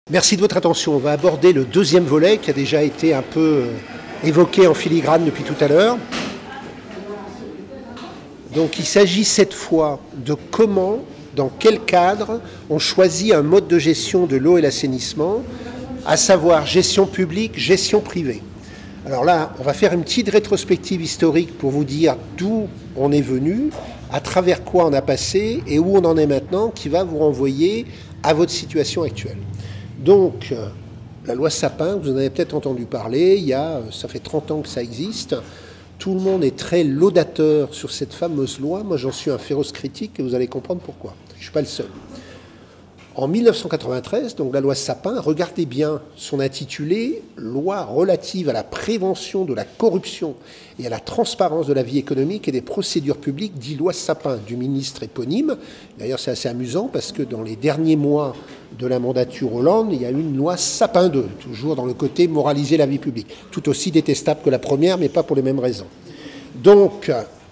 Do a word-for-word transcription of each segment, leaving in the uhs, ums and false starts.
Merci de votre attention. On va aborder le deuxième volet qui a déjà été un peu évoqué en filigrane depuis tout à l'heure. Donc il s'agit cette fois de comment, dans quel cadre, on choisit un mode de gestion de l'eau et l'assainissement, à savoir gestion publique, gestion privée. Alors là, on va faire une petite rétrospective historique pour vous dire d'où on est venu, à travers quoi on a passé et où on en est maintenant, qui va vous renvoyer à votre situation actuelle. Donc, la loi Sapin, vous en avez peut-être entendu parler, il y a, ça fait trente ans que ça existe. Tout le monde est très laudateur sur cette fameuse loi. Moi, j'en suis un féroce critique et vous allez comprendre pourquoi. Je ne suis pas le seul. En mille neuf cent quatre-vingt-treize, donc la loi Sapin, regardez bien son intitulé « Loi relative à la prévention de la corruption et à la transparence de la vie économique et des procédures publiques », dit loi Sapin, du ministre éponyme. D'ailleurs, c'est assez amusant parce que dans les derniers mois de la mandature Hollande, il y a eu une loi Sapin deux, toujours dans le côté moraliser la vie publique. Tout aussi détestable que la première, mais pas pour les mêmes raisons. Donc,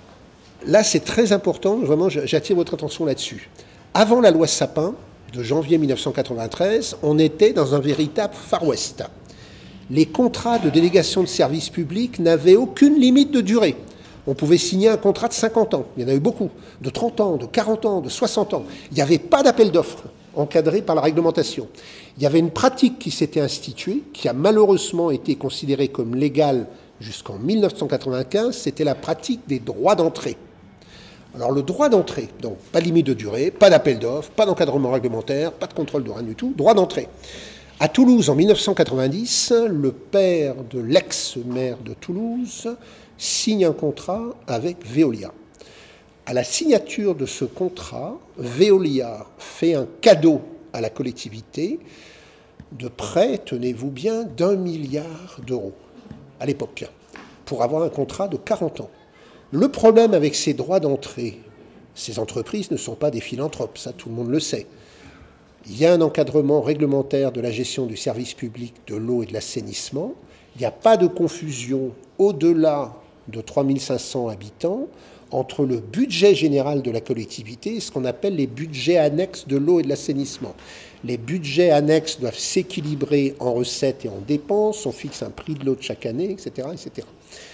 là, c'est très important, vraiment, j'attire votre attention là-dessus. Avant la loi Sapin, de janvier mille neuf cent quatre-vingt-treize, on était dans un véritable Far West. Les contrats de délégation de service public n'avaient aucune limite de durée. On pouvait signer un contrat de cinquante ans, il y en a eu beaucoup, de trente ans, de quarante ans, de soixante ans. Il n'y avait pas d'appel d'offres encadré par la réglementation. Il y avait une pratique qui s'était instituée, qui a malheureusement été considérée comme légale jusqu'en mille neuf cent quatre-vingt-quinze, c'était la pratique des droits d'entrée. Alors le droit d'entrée, donc pas de limite de durée, pas d'appel d'offres, pas d'encadrement réglementaire, pas de contrôle de rien du tout, droit d'entrée. À Toulouse, en mille neuf cent quatre-vingt-dix, le père de l'ex-maire de Toulouse signe un contrat avec Veolia. À la signature de ce contrat, Veolia fait un cadeau à la collectivité de près, tenez-vous bien, d'un milliard d'euros à l'époque, pour avoir un contrat de quarante ans. Le problème avec ces droits d'entrée, ces entreprises ne sont pas des philanthropes, ça tout le monde le sait. Il y a un encadrement réglementaire de la gestion du service public de l'eau et de l'assainissement. Il n'y a pas de confusion au-delà de trois mille cinq cents habitants entre le budget général de la collectivité et ce qu'on appelle les budgets annexes de l'eau et de l'assainissement. Les budgets annexes doivent s'équilibrer en recettes et en dépenses, on fixe un prix de l'eau de chaque année, et cetera, et cetera.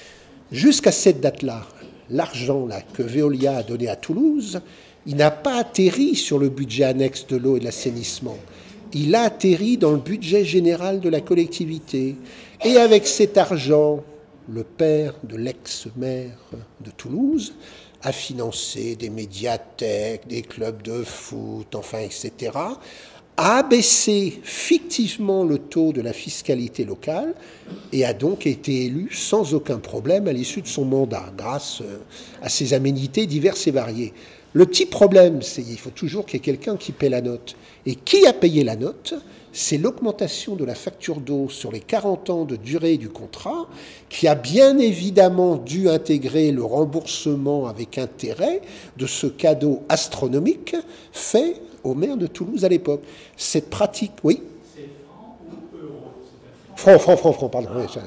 Jusqu'à cette date-là, l'argent là, que Veolia a donné à Toulouse, il n'a pas atterri sur le budget annexe de l'eau et de l'assainissement. Il a atterri dans le budget général de la collectivité. Et avec cet argent, le père de l'ex-maire de Toulouse a financé des médiathèques, des clubs de foot, enfin, et cetera, a abaissé fictivement le taux de la fiscalité locale et a donc été élu sans aucun problème à l'issue de son mandat, grâce à ses aménités diverses et variées. Le petit problème, c'est qu'il faut toujours qu'il y ait quelqu'un qui paie la note. Et qui a payé la note? C'est l'augmentation de la facture d'eau sur les quarante ans de durée du contrat, qui a bien évidemment dû intégrer le remboursement avec intérêt de ce cadeau astronomique fait au maire de Toulouse à l'époque. Cette pratique, oui. C'est franc ou euro? Franc, franc, franc, franc, pardon. Oui, ça,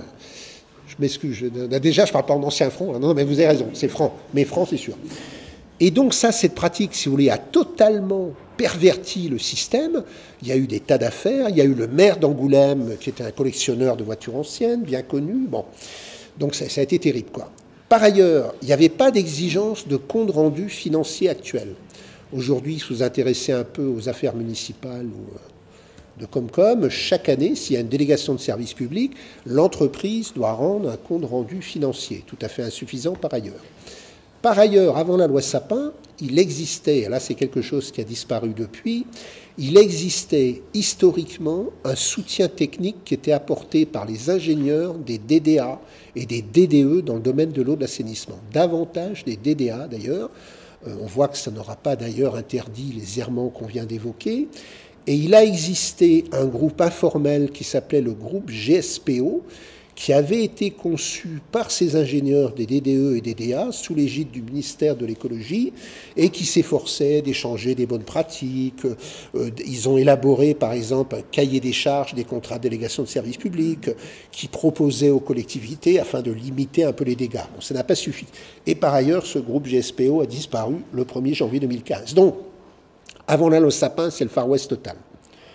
je m'excuse. Je, déjà, je ne parle pas en ancien franc. Hein, non, mais vous avez raison, c'est franc. Mais franc, c'est sûr. Et donc ça, cette pratique, si vous voulez, a totalement perverti le système. Il y a eu des tas d'affaires. Il y a eu le maire d'Angoulême, qui était un collectionneur de voitures anciennes, bien connu. Bon, donc ça, ça a été terrible, quoi. Par ailleurs, il n'y avait pas d'exigence de compte rendu financier actuel. Aujourd'hui, si vous vous intéressez un peu aux affaires municipales ou de Comcom, chaque année, s'il y a une délégation de service public, l'entreprise doit rendre un compte rendu financier, tout à fait insuffisant par ailleurs. Par ailleurs, avant la loi Sapin, il existait, et là c'est quelque chose qui a disparu depuis, il existait historiquement un soutien technique qui était apporté par les ingénieurs des D D A et des D D E dans le domaine de l'eau de l'assainissement. Davantage des D D A d'ailleurs. On voit que ça n'aura pas d'ailleurs interdit les errements qu'on vient d'évoquer. Et il a existé un groupe informel qui s'appelait le groupe G S P O, qui avait été conçu par ces ingénieurs des D D E et des D D A sous l'égide du ministère de l'écologie et qui s'efforçait d'échanger des bonnes pratiques. Ils ont élaboré par exemple un cahier des charges des contrats de délégation de services publics qui proposait aux collectivités afin de limiter un peu les dégâts. Bon, ça n'a pas suffi. Et par ailleurs, ce groupe G S P O a disparu le premier janvier deux mille quinze. Donc, avant la loi Sapin, c'est le Far West total.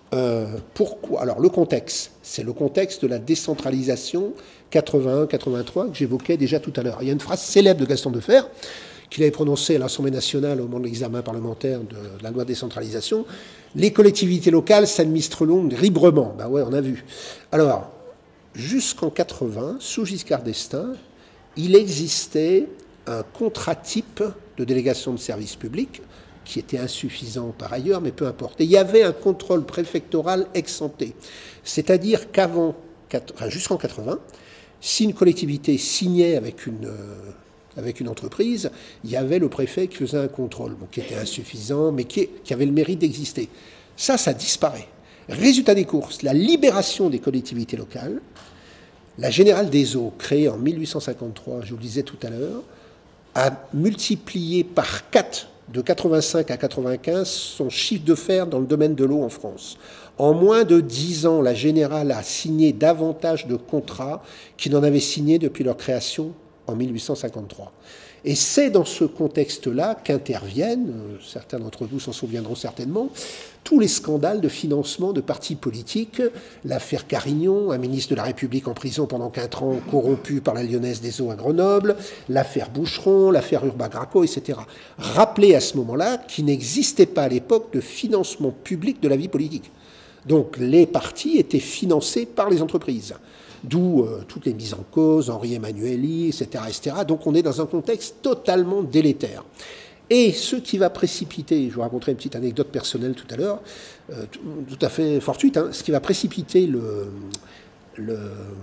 Euh, pourquoi? Alors, le contexte, c'est le contexte de la décentralisation quatre-vingt-un quatre-vingt-trois que j'évoquais déjà tout à l'heure. Il y a une phrase célèbre de Gaston Defferre qu'il avait prononcée à l'Assemblée nationale au moment de l'examen parlementaire de la loi de décentralisation. Les collectivités locales s'administrent librement. Ben ouais, on a vu. Alors, jusqu'en quatre-vingts, sous Giscard d'Estaing, il existait un contrat type de délégation de service public qui était insuffisant par ailleurs, mais peu importe. Et il y avait un contrôle préfectoral ex ante. C'est-à-dire qu'avant, enfin, jusqu'en quatre-vingts, si une collectivité signait avec une, euh, avec une entreprise, il y avait le préfet qui faisait un contrôle, bon, qui était insuffisant, mais qui, qui avait le mérite d'exister. Ça, ça disparaît. Résultat des courses, la libération des collectivités locales, la Générale des Eaux, créée en mille huit cent cinquante-trois, je vous le disais tout à l'heure, a multiplié par quatre de quatre-vingt-cinq à quatre-vingt-quinze son chiffre de fer dans le domaine de l'eau en France. En moins de dix ans, la Générale a signé davantage de contrats qu'il n'en avait signé depuis leur création en mille huit cent cinquante-trois. Et c'est dans ce contexte-là qu'interviennent, certains d'entre vous s'en souviendront certainement, tous les scandales de financement de partis politiques, l'affaire Carignon, un ministre de la République en prison pendant quatre ans, corrompu par la Lyonnaise des Eaux à Grenoble, l'affaire Boucheron, l'affaire Urbain-Graco, et cetera. Rappelez à ce moment-là qu'il n'existait pas à l'époque de financement public de la vie politique. Donc les partis étaient financés par les entreprises. D'où euh, toutes les mises en cause, Henri Emmanuelli, et cetera, et cetera. Donc on est dans un contexte totalement délétère. Et ce qui va précipiter, je vous raconterai une petite anecdote personnelle tout à l'heure, euh, tout, tout à fait fortuite, hein, ce qui va précipiter le, le,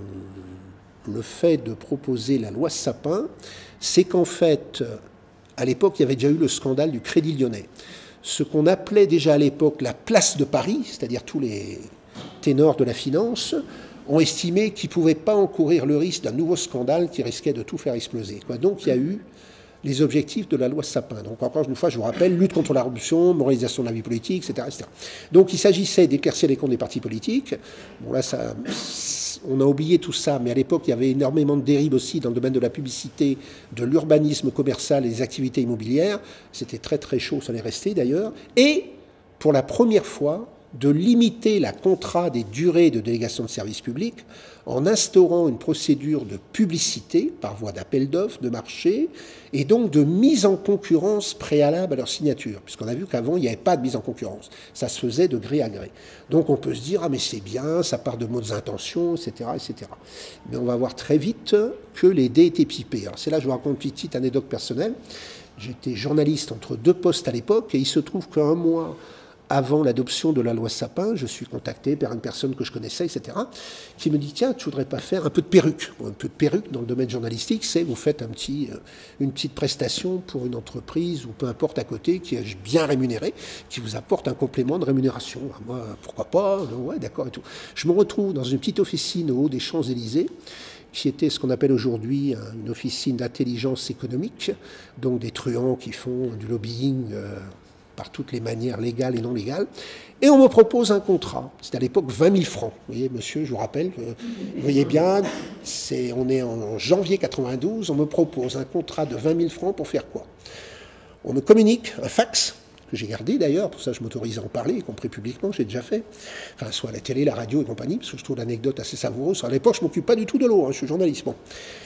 le fait de proposer la loi Sapin, c'est qu'en fait, à l'époque, il y avait déjà eu le scandale du Crédit Lyonnais. Ce qu'on appelait déjà à l'époque la place de Paris, c'est-à-dire tous les ténors de la finance, ont estimé qu'ils ne pouvaient pas encourir le risque d'un nouveau scandale qui risquait de tout faire exploser. Quoi. Donc il y a eu les objectifs de la loi Sapin. Donc encore une fois, je vous rappelle, lutte contre la corruption, moralisation de la vie politique, et cetera et cetera. Donc il s'agissait d'éclaircir les comptes des partis politiques. Bon là, ça, on a oublié tout ça, mais à l'époque, il y avait énormément de dérives aussi dans le domaine de la publicité, de l'urbanisme commercial et des activités immobilières. C'était très très chaud, ça allait rester d'ailleurs. Et pour la première fois, de limiter la contrat des durées de délégation de service public en instaurant une procédure de publicité par voie d'appel d'offres, de marché, et donc de mise en concurrence préalable à leur signature, puisqu'on a vu qu'avant, il n'y avait pas de mise en concurrence. Ça se faisait de gré à gré. Donc on peut se dire, ah mais c'est bien, ça part de bonnes intentions, et cetera, et cetera. Mais on va voir très vite que les dés étaient pipés. Alors c'est là que je vous raconte une petite anecdote personnelle. J'étais journaliste entre deux postes à l'époque, et il se trouve qu'un mois avant l'adoption de la loi Sapin, je suis contacté par une personne que je connaissais, et cetera, qui me dit, tiens, tu ne voudrais pas faire un peu de perruque. Bon, un peu de perruque dans le domaine journalistique, c'est vous faites un petit, une petite prestation pour une entreprise ou peu importe à côté, qui est bien rémunérée, qui vous apporte un complément de rémunération. Alors moi, pourquoi pas? Ouais, d'accord et tout. Je me retrouve dans une petite officine au haut des Champs-Élysées, qui était ce qu'on appelle aujourd'hui une officine d'intelligence économique, donc des truands qui font du lobbying euh, par toutes les manières légales et non légales, et on me propose un contrat. C'était à l'époque vingt mille francs. Vous voyez, monsieur, je vous rappelle, euh, vous voyez bien, c'est, on est en janvier quatre-vingt-douze, on me propose un contrat de vingt mille francs pour faire quoi? On me communique un fax, que j'ai gardé d'ailleurs, pour ça je m'autorise à en parler, y compris publiquement, j'ai déjà fait, enfin, soit à la télé, la radio et compagnie, parce que je trouve l'anecdote assez savoureuse. À l'époque, je ne m'occupe pas du tout de l'eau, hein, je suis journaliste. Bon.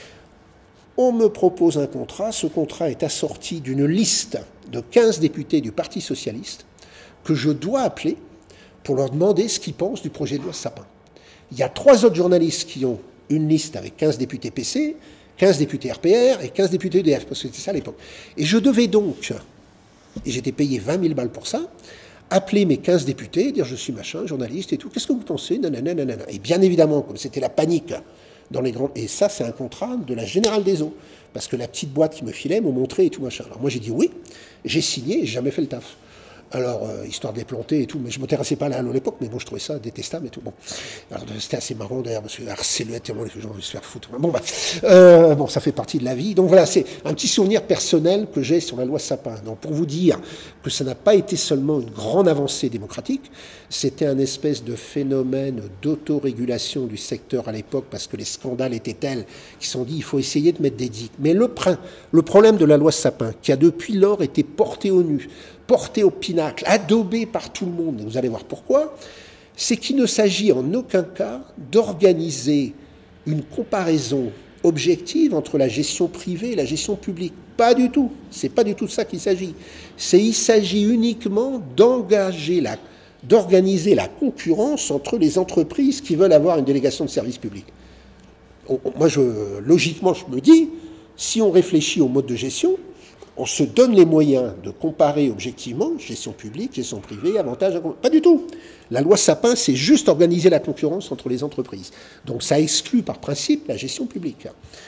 On me propose un contrat, ce contrat est assorti d'une liste de quinze députés du Parti socialiste que je dois appeler pour leur demander ce qu'ils pensent du projet de loi Sapin. Il y a trois autres journalistes qui ont une liste avec quinze députés P C, quinze députés R P R et quinze députés E D F, parce que c'était ça à l'époque. Et je devais donc, et j'étais payé vingt mille balles pour ça, appeler mes quinze députés, dire je suis machin, journaliste et tout, qu'est-ce que vous pensez? Nanana, nanana. Et bien évidemment, comme c'était la panique, dans les grands... Et ça, c'est un contrat de la Générale des Eaux. Parce que la petite boîte qui me filait m'a montré et tout machin. Alors moi, j'ai dit oui, j'ai signé et j'ai jamais fait le taf. Alors, euh, histoire de les planter et tout, mais je ne m'intéressais pas à à l'époque, mais bon, je trouvais ça détestable et tout. Bon, alors c'était assez marrant d'ailleurs, parce que harceler tellement les gens veulent se faire foutre. Bon, bah, euh, bon, ça fait partie de la vie. Donc voilà, c'est un petit souvenir personnel que j'ai sur la loi Sapin. Donc pour vous dire que ça n'a pas été seulement une grande avancée démocratique, c'était un espèce de phénomène d'autorégulation du secteur à l'époque, parce que les scandales étaient tels qu'ils se sont dit il faut essayer de mettre des digues. Mais le, le problème de la loi Sapin, qui a depuis lors été porté au nu, porté au pinacle, adobé par tout le monde, et vous allez voir pourquoi, c'est qu'il ne s'agit en aucun cas d'organiser une comparaison objective entre la gestion privée et la gestion publique. Pas du tout. C'est pas du tout de ça qu'il s'agit. C'est, il s'agit uniquement d'engager la, d'organiser la concurrence entre les entreprises qui veulent avoir une délégation de service public. On, on, moi, je, logiquement, je me dis, si on réfléchit au mode de gestion, on se donne les moyens de comparer objectivement gestion publique, gestion privée, avantages... Pas du tout. La loi Sapin, c'est juste organiser la concurrence entre les entreprises. Donc ça exclut par principe la gestion publique.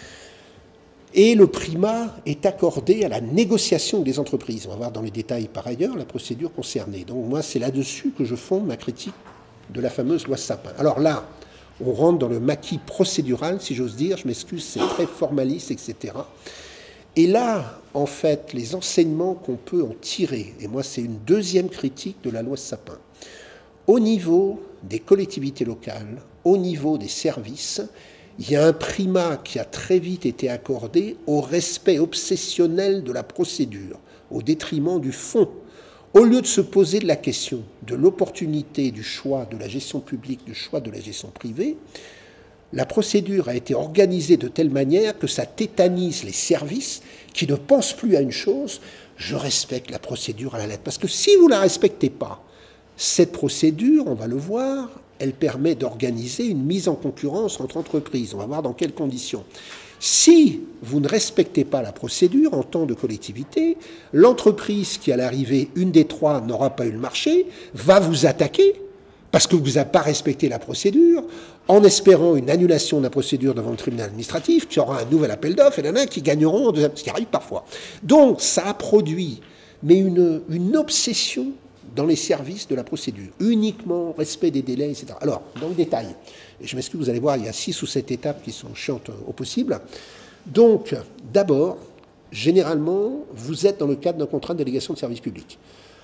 Et le primat est accordé à la négociation des entreprises. On va voir dans les détails par ailleurs la procédure concernée. Donc moi, c'est là-dessus que je fonde ma critique de la fameuse loi Sapin. Alors là, on rentre dans le maquis procédural, si j'ose dire. Je m'excuse, c'est très formaliste, et cetera. Et là, en fait, les enseignements qu'on peut en tirer, et moi c'est une deuxième critique de la loi Sapin, au niveau des collectivités locales, au niveau des services, il y a un primat qui a très vite été accordé au respect obsessionnel de la procédure, au détriment du fond. Au lieu de se poser de la question de l'opportunité du choix de la gestion publique, du choix de la gestion privée, la procédure a été organisée de telle manière que ça tétanise les services qui ne pensent plus à une chose, je respecte la procédure à la lettre. Parce que si vous ne la respectez pas, cette procédure, on va le voir, elle permet d'organiser une mise en concurrence entre entreprises. On va voir dans quelles conditions. Si vous ne respectez pas la procédure en tant de collectivité, l'entreprise qui, à l'arrivée, une des trois, n'aura pas eu le marché, va vous attaquer parce que vous n'avez pas respecté la procédure, en espérant une annulation de la procédure devant le tribunal administratif, qui aura un nouvel appel d'offres, et il y en a qui gagneront, ce qui arrive parfois. Donc, ça a produit mais une, une obsession dans les services de la procédure, uniquement respect des délais, et cetera. Alors, dans le détail, et je m'excuse, vous allez voir, il y a six ou sept étapes qui sont chiantes au possible. Donc, d'abord, généralement, vous êtes dans le cadre d'un contrat de délégation de service public.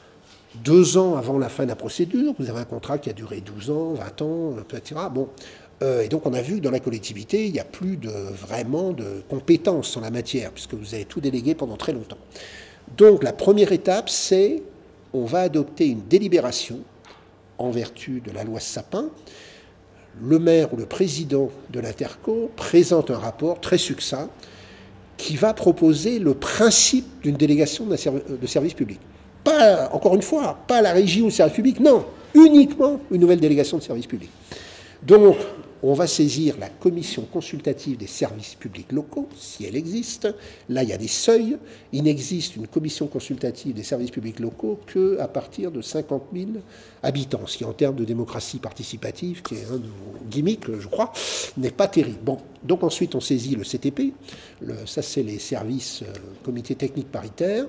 Deux ans avant la fin de la procédure, vous avez un contrat qui a duré douze ans, vingt ans, et cetera. Bon, euh, et donc on a vu que dans la collectivité, il n'y a plus de, vraiment de compétences en la matière, puisque vous avez tout délégué pendant très longtemps. Donc la première étape, c'est on va adopter une délibération en vertu de la loi Sapin. Le maire ou le président de l'Interco présente un rapport très succinct qui va proposer le principe d'une délégation de service public. Pas, encore une fois, pas la régie ou le service public, non, uniquement une nouvelle délégation de service public. Donc, on va saisir la commission consultative des services publics locaux, si elle existe. Là, il y a des seuils. Il n'existe une commission consultative des services publics locaux qu'à partir de cinquante mille habitants, ce qui, en termes de démocratie participative, qui est un de vos gimmicks, je crois, n'est pas terrible. Bon, donc ensuite, on saisit le C T P. Le, ça, c'est les services euh, comités techniques paritaires.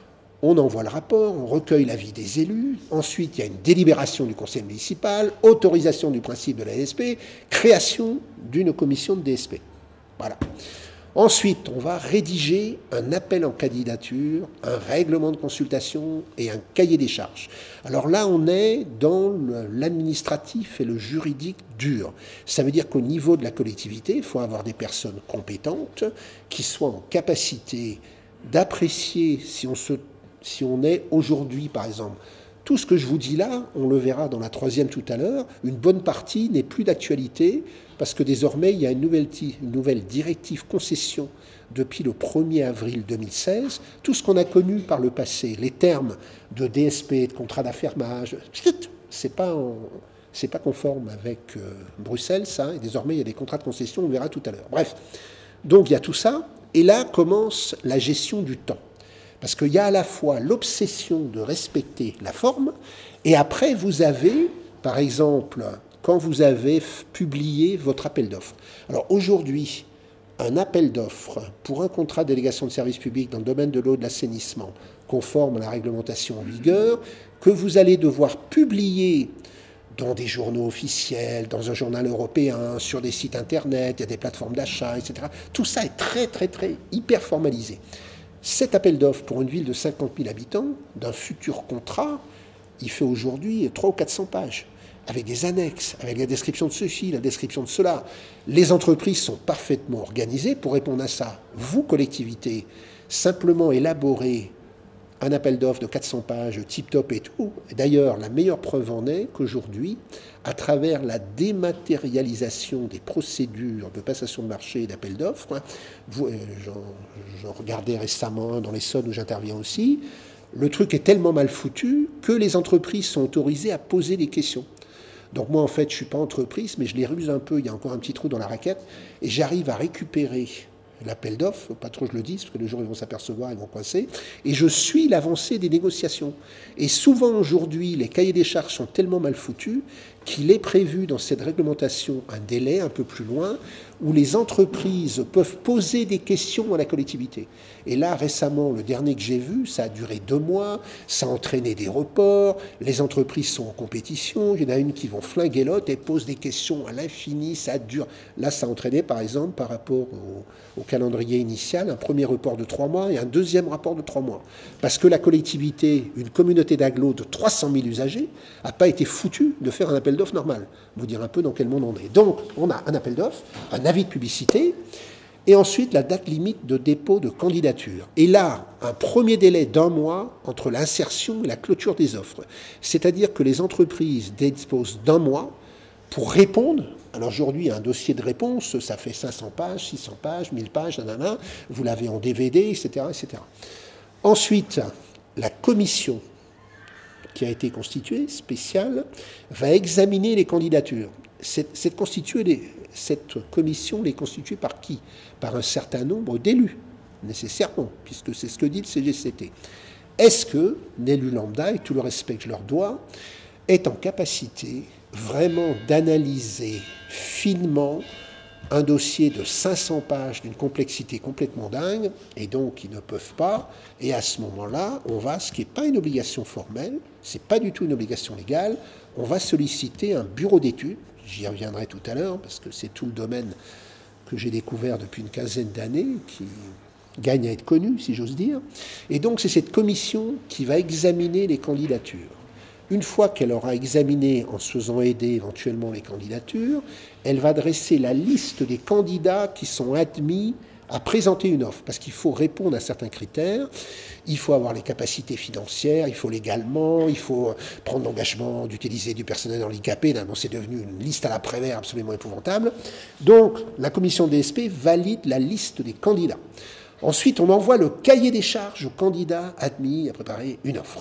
On envoie le rapport, on recueille l'avis des élus, ensuite il y a une délibération du conseil municipal, autorisation du principe de la D S P, création d'une commission de D S P. Voilà. Ensuite, on va rédiger un appel en candidature, un règlement de consultation et un cahier des charges. Alors là, on est dans l'administratif et le juridique dur. Ça veut dire qu'au niveau de la collectivité, il faut avoir des personnes compétentes qui soient en capacité d'apprécier si on se Si on est aujourd'hui, par exemple, tout ce que je vous dis là, on le verra dans la troisième tout à l'heure, une bonne partie n'est plus d'actualité parce que désormais, il y a une nouvelle, une nouvelle directive concession depuis le premier avril deux mille seize. Tout ce qu'on a connu par le passé, les termes de D S P, de contrat d'affermage, c'est pas en, c'est pas conforme avec euh, Bruxelles, ça, et désormais, il y a des contrats de concession, on verra tout à l'heure. Bref, donc il y a tout ça, et là commence la gestion du temps. Parce qu'il y a à la fois l'obsession de respecter la forme, et après vous avez, par exemple, quand vous avez publié votre appel d'offres. Alors aujourd'hui, un appel d'offres pour un contrat de délégation de service public dans le domaine de l'eau et de l'assainissement, conforme à la réglementation en vigueur, que vous allez devoir publier dans des journaux officiels, dans un journal européen, sur des sites internet, il y a des plateformes d'achat, et cetera. Tout ça est très, très, très hyper formalisé. Cet appel d'offres pour une ville de cinquante mille habitants, d'un futur contrat, il fait aujourd'hui trois ou quatre cents pages, avec des annexes, avec la description de ceci, la description de cela. Les entreprises sont parfaitement organisées pour répondre à ça. Vous, collectivités, simplement élaborez un appel d'offres de quatre cents pages, tip-top et tout. D'ailleurs, la meilleure preuve en est qu'aujourd'hui, à travers la dématérialisation des procédures de passation de marché et d'appel d'offres, j'en regardais récemment dans l'Essonne où j'interviens aussi, le truc est tellement mal foutu que les entreprises sont autorisées à poser des questions. Donc moi, en fait, je ne suis pas entreprise, mais je les ruse un peu, il y a encore un petit trou dans la raquette, et j'arrive à récupérer l'appel d'offres, pas trop je le dis, parce que le jour où ils vont s'apercevoir, ils vont coincer, et je suis l'avancée des négociations. Et souvent aujourd'hui, les cahiers des charges sont tellement mal foutus qu'il est prévu dans cette réglementation un délai un peu plus loin où les entreprises peuvent poser des questions à la collectivité. Et là, récemment, le dernier que j'ai vu, ça a duré deux mois, ça a entraîné des reports, les entreprises sont en compétition, il y en a une qui vont flinguer l'autre et posent des questions à l'infini, ça dure. Là, ça a entraîné, par exemple, par rapport au, au calendrier initial, un premier report de trois mois et un deuxième rapport de trois mois. Parce que la collectivité, une communauté d'agglos de trois cent mille usagers, n'a pas été foutue de faire un appel d'offres normal. Vous dire un peu dans quel monde on est. Donc, on a un appel d'offres, un avis de publicité, et ensuite la date limite de dépôt de candidature. Et là, un premier délai d'un mois entre l'insertion et la clôture des offres. C'est-à-dire que les entreprises disposent d'un mois pour répondre. Alors aujourd'hui, un dossier de réponse, ça fait cinq cents pages, six cents pages, mille pages, nanana, vous l'avez en D V D, et cetera, et cetera. Ensuite, la commission qui a été constituée, spéciale, va examiner les candidatures. Cette, cette, cette commission est constituée par qui? Par un certain nombre d'élus, nécessairement, puisque c'est ce que dit le C G C T. Est-ce que l'élu lambda, et tout le respect que je leur dois, est en capacité vraiment d'analyser finement un dossier de cinq cents pages d'une complexité complètement dingue, et donc ils ne peuvent pas, et à ce moment-là, on va, ce qui n'est pas une obligation formelle, c'est pas du tout une obligation légale, on va solliciter un bureau d'études, j'y reviendrai tout à l'heure, parce que c'est tout le domaine que j'ai découvert depuis une quinzaine d'années, qui gagne à être connu, si j'ose dire, et donc c'est cette commission qui va examiner les candidatures. Une fois qu'elle aura examiné, en se faisant aider éventuellement les candidatures, elle va dresser la liste des candidats qui sont admis à présenter une offre, parce qu'il faut répondre à certains critères, il faut avoir les capacités financières, il faut légalement, il faut prendre l'engagement d'utiliser du personnel handicapé, bon, c'est devenu une liste à la Prévert absolument épouvantable. Donc la commission D S P valide la liste des candidats. Ensuite, on envoie le cahier des charges aux candidats admis à préparer une offre.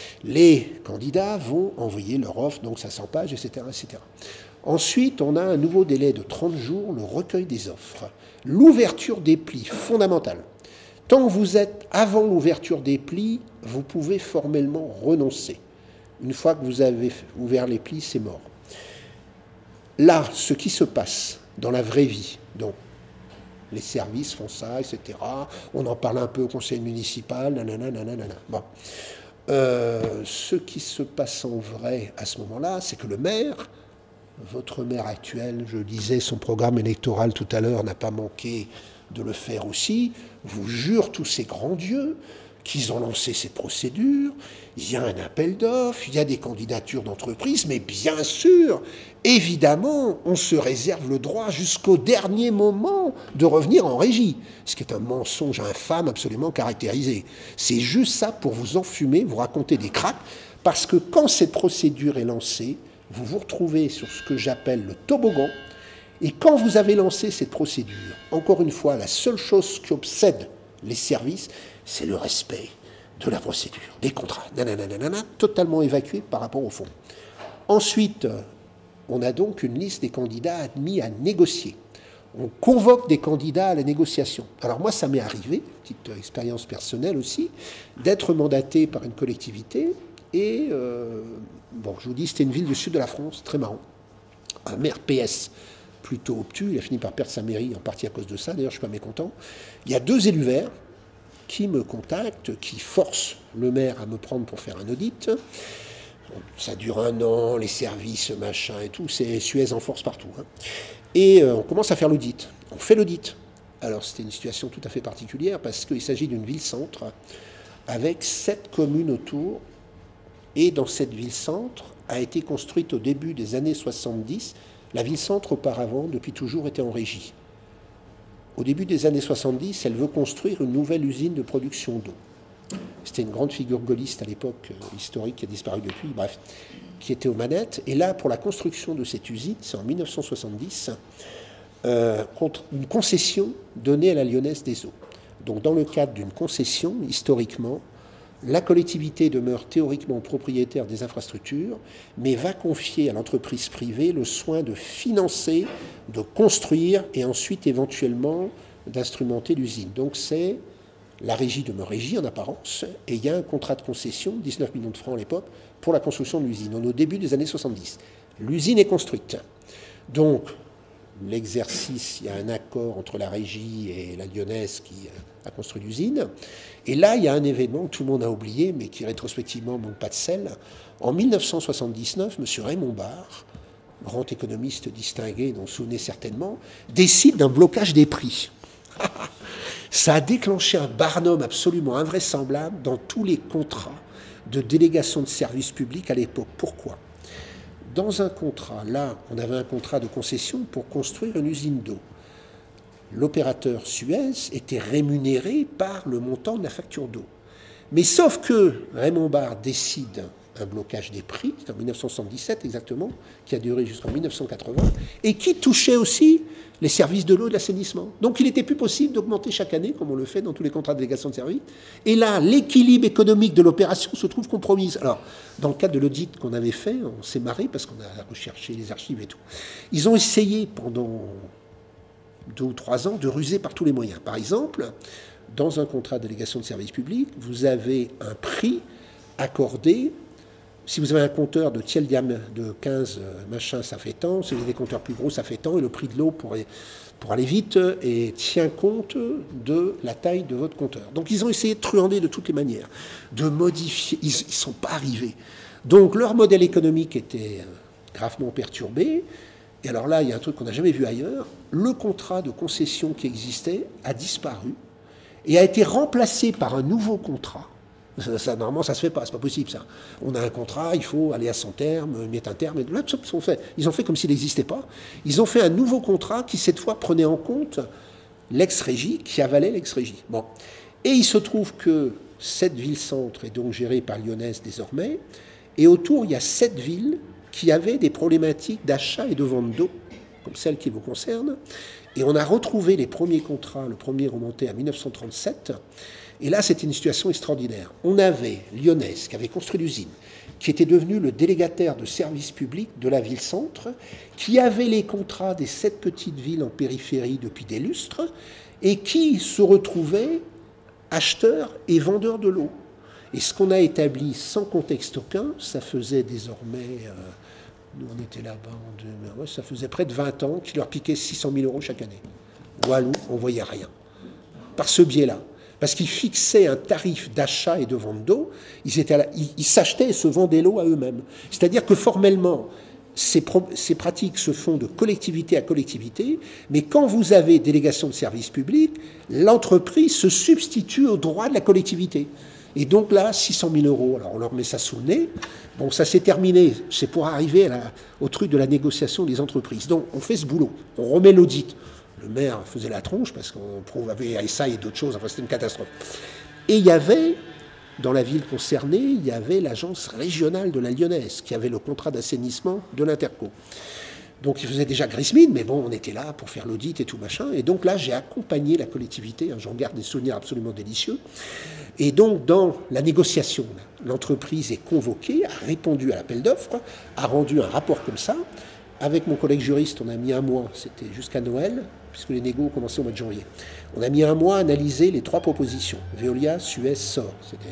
Les candidats vont envoyer leur offre, donc cinq cents pages, et cetera, et cetera. Ensuite, on a un nouveau délai de trente jours, le recueil des offres. L'ouverture des plis, fondamentale. Tant que vous êtes avant l'ouverture des plis, vous pouvez formellement renoncer. Une fois que vous avez ouvert les plis, c'est mort. Là, ce qui se passe dans la vraie vie, donc les services font ça, et cetera. On en parle un peu au conseil municipal, nanana, nanana. Bon. Euh, ce qui se passe en vrai à ce moment-là, c'est que le maire, votre maire actuel, je disais, son programme électoral tout à l'heure n'a pas manqué de le faire aussi, vous jure tous ces grands dieux qu'ils ont lancé ces procédures, il y a un appel d'offres, il y a des candidatures d'entreprises, mais bien sûr, évidemment, on se réserve le droit jusqu'au dernier moment de revenir en régie, ce qui est un mensonge infâme absolument caractérisé. C'est juste ça pour vous enfumer, vous raconter des cracks, parce que quand cette procédure est lancée, vous vous retrouvez sur ce que j'appelle le toboggan, et quand vous avez lancé cette procédure, encore une fois, la seule chose qui obsède les services, c'est le respect de la procédure, des contrats, nanana, nanana, totalement évacué par rapport au fond. Ensuite, on a donc une liste des candidats admis à négocier. On convoque des candidats à la négociation. Alors moi, ça m'est arrivé, petite expérience personnelle aussi, d'être mandaté par une collectivité, et, euh, bon, je vous dis, c'était une ville du sud de la France, très marrant, un maire P S, plutôt obtus, il a fini par perdre sa mairie en partie à cause de ça, d'ailleurs je ne suis pas mécontent. Il y a deux élus verts qui me contactent, qui forcent le maire à me prendre pour faire un audit. Ça dure un an, les services, machin et tout, c'est Suez en force partout. Hein. Et euh, on commence à faire l'audit. On fait l'audit. Alors c'était une situation tout à fait particulière parce qu'il s'agit d'une ville-centre avec sept communes autour. Et dans cette ville-centre a été construite au début des années soixante-dix. La ville-centre, auparavant, depuis toujours, était en régie. Au début des années soixante-dix, elle veut construire une nouvelle usine de production d'eau. C'était une grande figure gaulliste à l'époque, euh, historique, qui a disparu depuis, bref, qui était aux manettes. Et là, pour la construction de cette usine, c'est en mille neuf cent soixante-dix, euh, contre une concession donnée à la Lyonnaise des Eaux. Donc, dans le cadre d'une concession, historiquement, la collectivité demeure théoriquement propriétaire des infrastructures, mais va confier à l'entreprise privée le soin de financer, de construire et ensuite éventuellement d'instrumenter l'usine. Donc c'est la régie demeure régie en apparence, et il y a un contrat de concession, dix-neuf millions de francs à l'époque, pour la construction de l'usine. On est au début des années soixante-dix. L'usine est construite. Donc l'exercice, il y a un accord entre la régie et la Lyonnaise qui a construit l'usine. Et là, il y a un événement que tout le monde a oublié, mais qui rétrospectivement manque pas de sel. En mille neuf cent soixante-dix-neuf, M. Raymond Barre, grand économiste distingué, dont vous vous souvenez certainement, décide d'un blocage des prix. Ça a déclenché un barnum absolument invraisemblable dans tous les contrats de délégation de services publics à l'époque. Pourquoi ? Dans un contrat, là, on avait un contrat de concession pour construire une usine d'eau. L'opérateur Suez était rémunéré par le montant de la facture d'eau. Mais sauf que Raymond Barre décide un blocage des prix, c'est en mille neuf cent soixante-dix-sept exactement, qui a duré jusqu'en mille neuf cent quatre-vingts, et qui touchait aussi les services de l'eau et de l'assainissement. Donc il n'était plus possible d'augmenter chaque année, comme on le fait dans tous les contrats de délégation de services. Et là, l'équilibre économique de l'opération se trouve compromise. Alors, dans le cadre de l'audit qu'on avait fait, on s'est marré parce qu'on a recherché les archives et tout. Ils ont essayé pendant deux ou trois ans de ruser par tous les moyens. Par exemple, dans un contrat de délégation de services publics, vous avez un prix accordé. Si vous avez un compteur de tiers diamètre de quinze machin, ça fait tant. Si vous avez des compteurs plus gros, ça fait tant. Et le prix de l'eau pour, pour aller vite et tient compte de la taille de votre compteur. Donc ils ont essayé de truander de toutes les manières, de modifier. Ils ne sont pas arrivés. Donc leur modèle économique était gravement perturbé. Et alors là, il y a un truc qu'on n'a jamais vu ailleurs. Le contrat de concession qui existait a disparu et a été remplacé par un nouveau contrat. Ça, ça, normalement, ça ne se fait pas, c'est pas possible ça. On a un contrat, il faut aller à son terme, mettre un terme. Et là, ils ont fait, ils ont fait comme s'il n'existait pas. Ils ont fait un nouveau contrat qui, cette fois, prenait en compte l'ex-régie, qui avalait l'ex-régie. Bon. Et il se trouve que cette ville-centre est donc gérée par Lyonnaise désormais. Et autour, il y a sept villes qui avaient des problématiques d'achat et de vente d'eau, comme celle qui vous concerne. Et on a retrouvé les premiers contrats, le premier remonté à mille neuf cent trente-sept. Et là, c'était une situation extraordinaire. On avait Lyonnaise qui avait construit l'usine, qui était devenu le délégataire de services publics de la ville-centre, qui avait les contrats des sept petites villes en périphérie depuis des lustres, et qui se retrouvait acheteurs et vendeurs de l'eau. Et ce qu'on a établi sans contexte aucun, ça faisait désormais, euh, nous on était là-bas en deux mille, ouais, ça faisait près de vingt ans qu'ils leur piquaient six cent mille euros chaque année. Walou, on ne voyait rien. Par ce biais-là. Parce qu'ils fixaient un tarif d'achat et de vente d'eau, ils, ils, ils s'achetaient et se vendaient l'eau à eux-mêmes. C'est-à-dire que formellement, ces, pro, ces pratiques se font de collectivité à collectivité, mais quand vous avez délégation de service public, l'entreprise se substitue au droit de la collectivité. Et donc là, six cent mille euros, alors on leur met ça sous le nez. Bon, ça s'est terminé, c'est pour arriver à la, au truc de la négociation des entreprises. Donc on fait ce boulot, on remet l'audit. Le maire faisait la tronche parce qu'on prouvait ça et d'autres choses, enfin c'était une catastrophe. Et il y avait, dans la ville concernée, il y avait l'agence régionale de la Lyonnaise qui avait le contrat d'assainissement de l'Interco. Donc il faisait déjà grise mine, mais bon, on était là pour faire l'audit et tout machin. Et donc là, j'ai accompagné la collectivité, hein, j'en garde des souvenirs absolument délicieux. Et donc dans la négociation, l'entreprise est convoquée, a répondu à l'appel d'offres, a rendu un rapport comme ça. Avec mon collègue juriste, on a mis un mois, c'était jusqu'à Noël, puisque les négos ont commencé au mois de janvier. On a mis un mois à analyser les trois propositions. Veolia, Suez, Sor.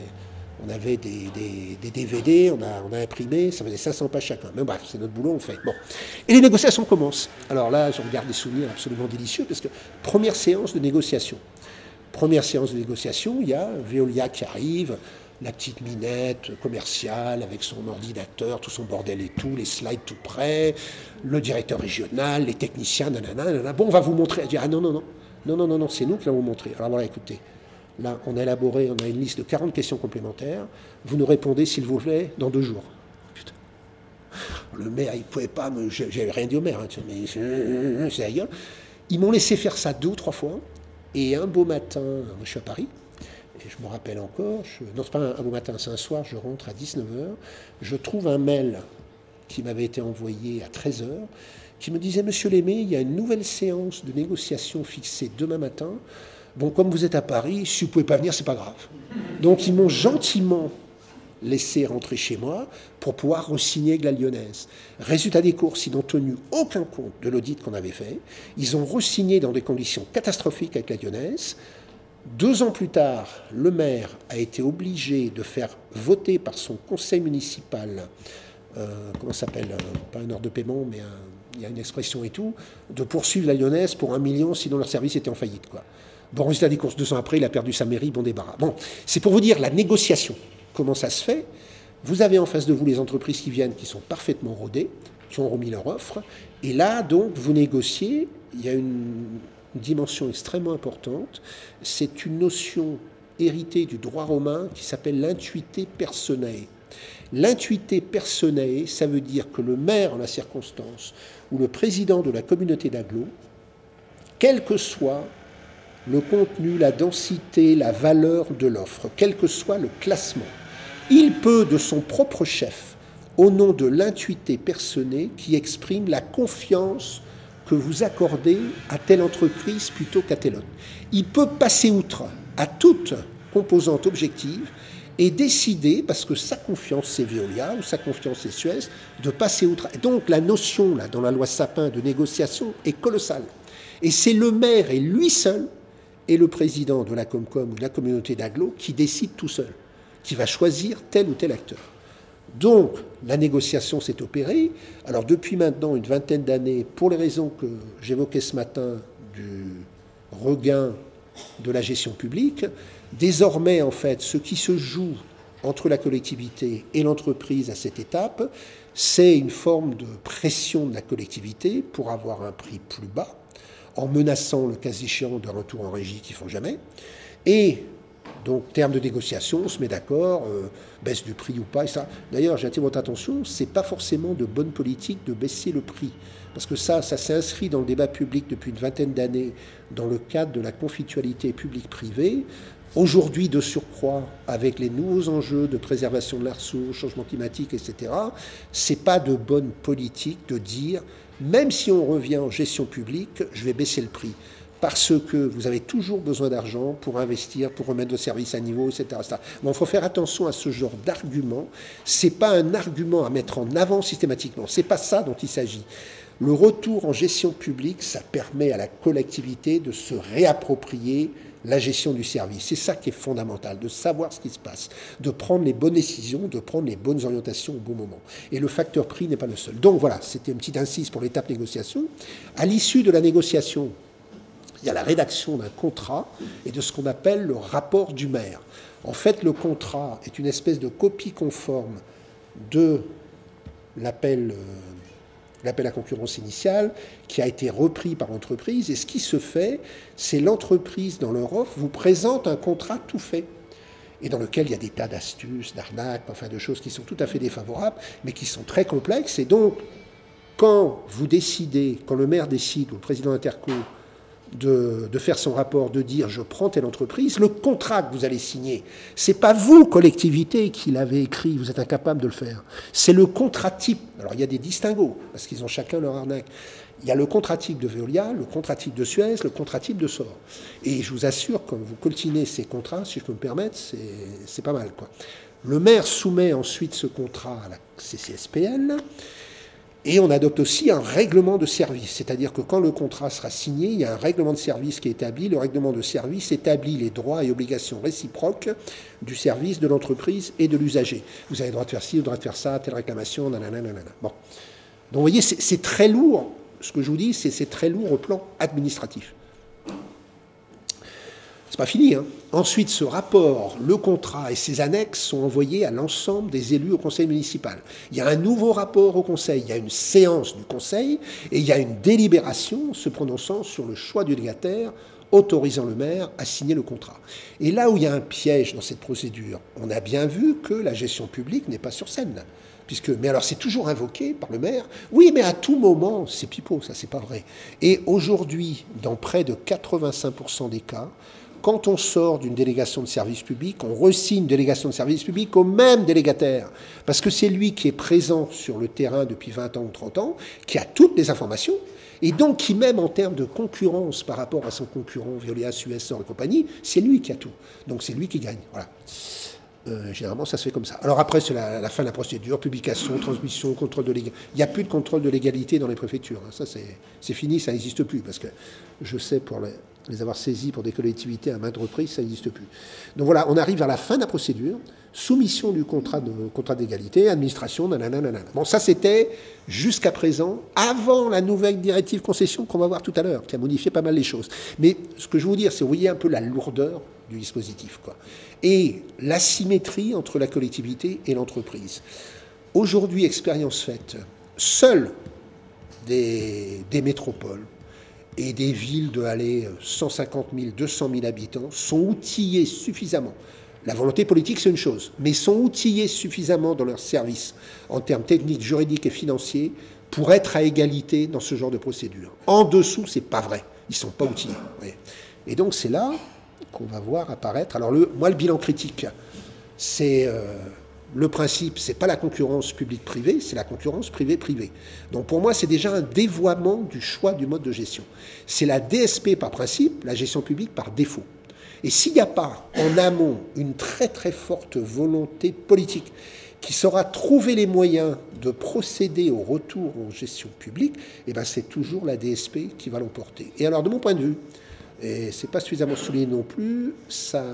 On avait des, des, des D V D, on a, on a imprimé, ça faisait cinq cents pages chacun. Mais bref, c'est notre boulot, on le fait. Bon. Et les négociations commencent. Alors là, j'en garde des souvenirs absolument délicieux, parce que première séance de négociation. Première séance de négociation, il y a Veolia qui arrive, la petite minette commerciale avec son ordinateur, tout son bordel et tout, les slides tout prêts, le directeur régional, les techniciens, nanana, nanana. Bon, on va vous montrer. Elle dit, ah non, non, non, non, non, non, non, c'est nous qui allons vous montrer. Alors voilà, écoutez, là, on a élaboré, on a une liste de quarante questions complémentaires. Vous nous répondez, s'il vous plaît, dans deux jours. Putain. Le maire, il ne pouvait pas me... J'avais rien dit au maire, hein, mais c'est la gueule. Ils m'ont laissé faire ça deux ou trois fois. Et un beau matin, moi je suis à Paris, et je me rappelle encore, je, non, c'est pas un, un beau matin, c'est un soir, je rentre à dix-neuf heures, je trouve un mail qui m'avait été envoyé à treize heures, qui me disait « Monsieur Lémé, il y a une nouvelle séance de négociation fixée demain matin. Bon, comme vous êtes à Paris, si vous ne pouvez pas venir, c'est pas grave. » Donc ils m'ont gentiment laissé rentrer chez moi pour pouvoir re-signer avec la Lyonnaise. Résultat des courses, ils n'ont tenu aucun compte de l'audit qu'on avait fait. Ils ont re-signé dans des conditions catastrophiques avec la Lyonnaise. Deux ans plus tard, le maire a été obligé de faire voter par son conseil municipal, euh, comment ça s'appelle, euh, pas un ordre de paiement, mais un, il y a une expression et tout, de poursuivre la Lyonnaise pour un million, sinon leur service était en faillite, quoi. Bon, résultat des courses, deux ans après, il a perdu sa mairie, bon débarras. Bon, c'est pour vous dire la négociation, comment ça se fait. Vous avez en face de vous les entreprises qui viennent, qui sont parfaitement rodées, qui ont remis leur offre, et là, donc, vous négociez, il y a une dimension extrêmement importante, c'est une notion héritée du droit romain qui s'appelle l'intuité personae. L'intuité personae, ça veut dire que le maire en la circonstance, ou le président de la communauté d'agglo, quel que soit le contenu, la densité, la valeur de l'offre, quel que soit le classement, il peut, de son propre chef, au nom de l'intuité personae, qui exprime la confiance que vous accordez à telle entreprise plutôt qu'à telle autre. Il peut passer outre à toute composante objective et décider, parce que sa confiance c'est Veolia ou sa confiance c'est Suez, de passer outre. Et donc la notion là, dans la loi Sapin de négociation est colossale. Et c'est le maire et lui seul et le président de la Comcom ou de la communauté d'agglo qui décide tout seul, qui va choisir tel ou tel acteur. Donc, la négociation s'est opérée. Alors, depuis maintenant une vingtaine d'années, pour les raisons que j'évoquais ce matin du regain de la gestion publique, désormais, en fait, ce qui se joue entre la collectivité et l'entreprise à cette étape, c'est une forme de pression de la collectivité pour avoir un prix plus bas, en menaçant le cas échéant de retour en régie qu'ils ne font jamais. Et donc, terme de négociation, on se met d'accord, euh, baisse du prix ou pas, et ça. D'ailleurs, j'attire votre attention, c'est pas forcément de bonne politique de baisser le prix. Parce que ça, ça s'est inscrit dans le débat public depuis une vingtaine d'années, dans le cadre de la conflictualité publique-privée. Aujourd'hui, de surcroît, avec les nouveaux enjeux de préservation de la ressource, changement climatique, et cetera, c'est pas de bonne politique de dire, même si on revient en gestion publique, je vais baisser le prix. Parce que vous avez toujours besoin d'argent pour investir, pour remettre vos services à niveau, et cetera et cetera. Bon, il faut faire attention à ce genre d'argument. Ce n'est pas un argument à mettre en avant systématiquement. Ce n'est pas ça dont il s'agit. Le retour en gestion publique, ça permet à la collectivité de se réapproprier la gestion du service. C'est ça qui est fondamental, de savoir ce qui se passe, de prendre les bonnes décisions, de prendre les bonnes orientations au bon moment. Et le facteur prix n'est pas le seul. Donc voilà, c'était une petite incise pour l'étape négociation. À l'issue de la négociation, il y a la rédaction d'un contrat et de ce qu'on appelle le rapport du maire. En fait, le contrat est une espèce de copie conforme de l'appel, euh, l'appel à concurrence initiale qui a été repris par l'entreprise. Et ce qui se fait, c'est l'entreprise, dans leur offre, vous présente un contrat tout fait. Et dans lequel il y a des tas d'astuces, d'arnaques, enfin de choses qui sont tout à fait défavorables, mais qui sont très complexes. Et donc, quand vous décidez, quand le maire décide, ou le président Interco, De, de faire son rapport, de dire je prends telle entreprise, le contrat que vous allez signer, c'est pas vous, collectivité, qui l'avez écrit, vous êtes incapable de le faire. C'est le contrat type. Alors il y a des distinguos, parce qu'ils ont chacun leur arnaque. Il y a le contrat type de Veolia, le contrat type de Suez, le contrat type de Sor. Et je vous assure, quand vous coltinez ces contrats, si je peux me permettre, c'est pas mal, quoi. Le maire soumet ensuite ce contrat à la C C S P L. Et on adopte aussi un règlement de service, c'est-à-dire que quand le contrat sera signé, il y a un règlement de service qui est établi. Le règlement de service établit les droits et obligations réciproques du service, de l'entreprise et de l'usager. Vous avez le droit de faire ci, le droit de faire ça, telle réclamation, nanana, nanana. Bon. Donc vous voyez, c'est très lourd, ce que je vous dis, c'est très lourd au plan administratif. C'est pas fini, hein. Ensuite, ce rapport, le contrat et ses annexes sont envoyés à l'ensemble des élus au conseil municipal. Il y a un nouveau rapport au conseil, il y a une séance du conseil et il y a une délibération se prononçant sur le choix du légataire, autorisant le maire à signer le contrat. Et là où il y a un piège dans cette procédure, on a bien vu que la gestion publique n'est pas sur scène. Puisque, mais alors c'est toujours invoqué par le maire. Oui, mais à tout moment, c'est pipeau, ça c'est pas vrai. Et aujourd'hui, dans près de quatre-vingt-cinq pour cent des cas, quand on sort d'une délégation de service public, on re-signe une délégation de service public au même délégataire. Parce que c'est lui qui est présent sur le terrain depuis vingt ans ou trente ans, qui a toutes les informations, et donc qui, même en termes de concurrence par rapport à son concurrent, Veolia, Suez, Sor et compagnie, c'est lui qui a tout. Donc c'est lui qui gagne. Voilà. Euh, généralement, ça se fait comme ça. Alors après, c'est la, la fin de la procédure, publication, transmission, contrôle de légalité. Il n'y a plus de contrôle de légalité dans les préfectures. Hein. Ça, c'est fini, ça n'existe plus. Parce que je sais, pour les, les avoir saisis pour des collectivités à maintes reprises, ça n'existe plus. Donc voilà, on arrive à la fin de la procédure, soumission du contrat de, contrat d'égalité, administration, nanana, nanana. Bon, ça, c'était jusqu'à présent, avant la nouvelle directive concession qu'on va voir tout à l'heure, qui a modifié pas mal les choses. Mais ce que je veux vous dire, c'est, vous voyez un peu la lourdeur du dispositif, quoi. Et l'asymétrie entre la collectivité et l'entreprise. Aujourd'hui, expérience faite, seules des, des métropoles et des villes de aller cent cinquante mille, deux cent mille habitants sont outillées suffisamment. La volonté politique, c'est une chose, mais sont outillées suffisamment dans leurs services, en termes techniques, juridiques et financiers, pour être à égalité dans ce genre de procédure. En dessous, c'est pas vrai. Ils ne sont pas outillés. Oui. Et donc, c'est là qu'on va voir apparaître. Alors, le, moi, le bilan critique, c'est euh, le principe, c'est pas la concurrence publique-privée, c'est la concurrence privée-privée. Donc, pour moi, c'est déjà un dévoiement du choix du mode de gestion. C'est la D S P par principe, la gestion publique par défaut. Et s'il n'y a pas, en amont, une très très forte volonté politique qui saura trouver les moyens de procéder au retour en gestion publique, eh ben c'est toujours la D S P qui va l'emporter. Et alors, de mon point de vue, et ce n'est pas suffisamment souligné non plus, ça,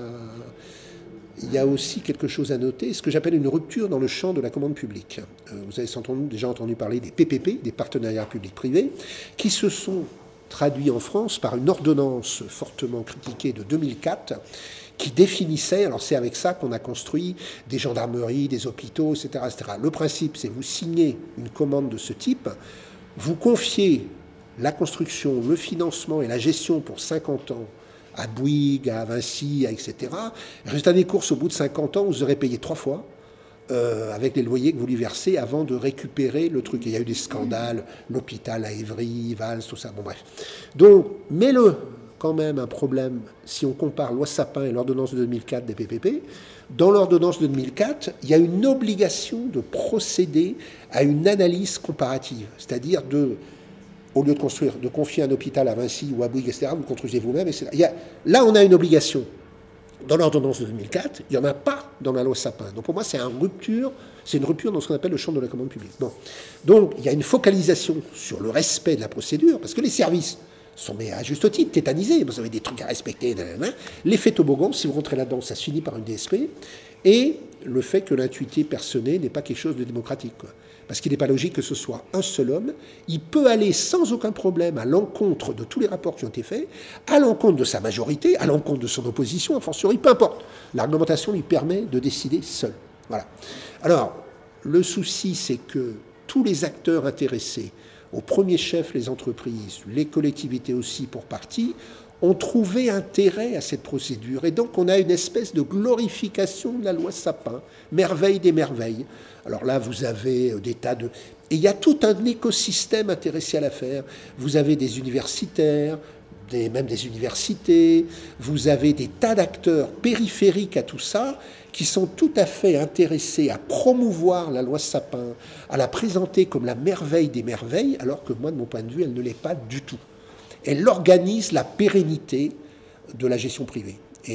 il y a aussi quelque chose à noter, ce que j'appelle une rupture dans le champ de la commande publique. Euh, vous avez entendu, déjà entendu parler des P P P, des partenariats publics-privés, qui se sont traduits en France par une ordonnance fortement critiquée de deux mille quatre, qui définissait, alors c'est avec ça qu'on a construit des gendarmeries, des hôpitaux, et cetera, et cetera. Le principe, c'est vous signez une commande de ce type, vous confiez la construction, le financement et la gestion pour cinquante ans à Bouygues, à Vinci, et cetera. Résultat des courses, au bout de cinquante ans, vous aurez payé trois fois euh, avec les loyers que vous lui versez avant de récupérer le truc. Et il y a eu des scandales, l'hôpital à Évry, Valls, tout ça, bon bref. Donc, mets-le quand même un problème, si on compare loi Sapin et l'ordonnance de deux mille quatre des P P P, dans l'ordonnance de deux mille quatre, il y a une obligation de procéder à une analyse comparative, c'est-à-dire de... Au lieu de construire, de confier un hôpital à Vinci ou à Bouygues, et cetera, vous le construisez vous-même, et cetera. Il y a, là, on a une obligation. Dans l'ordonnance de deux mille quatre, il n'y en a pas dans la loi Sapin. Donc pour moi, c'est une rupture, c'est une rupture dans ce qu'on appelle le champ de la commande publique. Bon. Donc il y a une focalisation sur le respect de la procédure, parce que les services sont, mais à juste titre, tétanisés. Vous avez des trucs à respecter. Nanana. L'effet toboggan, si vous rentrez là-dedans, ça se finit par une D S P. Et le fait que l'intuité personnée n'est pas quelque chose de démocratique, quoi. Parce qu'il n'est pas logique que ce soit un seul homme. Il peut aller sans aucun problème à l'encontre de tous les rapports qui ont été faits, à l'encontre de sa majorité, à l'encontre de son opposition, a fortiori, peu importe. L'argumentation lui permet de décider seul. Voilà. Alors, le souci, c'est que tous les acteurs intéressés, au premier chef les entreprises, les collectivités aussi pour partie, ont trouvé intérêt à cette procédure. Et donc, on a une espèce de glorification de la loi Sapin, merveille des merveilles. Alors là, vous avez des tas de... Et il y a tout un écosystème intéressé à l'affaire. Vous avez des universitaires, des, même des universités, vous avez des tas d'acteurs périphériques à tout ça, qui sont tout à fait intéressés à promouvoir la loi Sapin, à la présenter comme la merveille des merveilles, alors que moi, de mon point de vue, elle ne l'est pas du tout. Elle organise la pérennité de la gestion privée.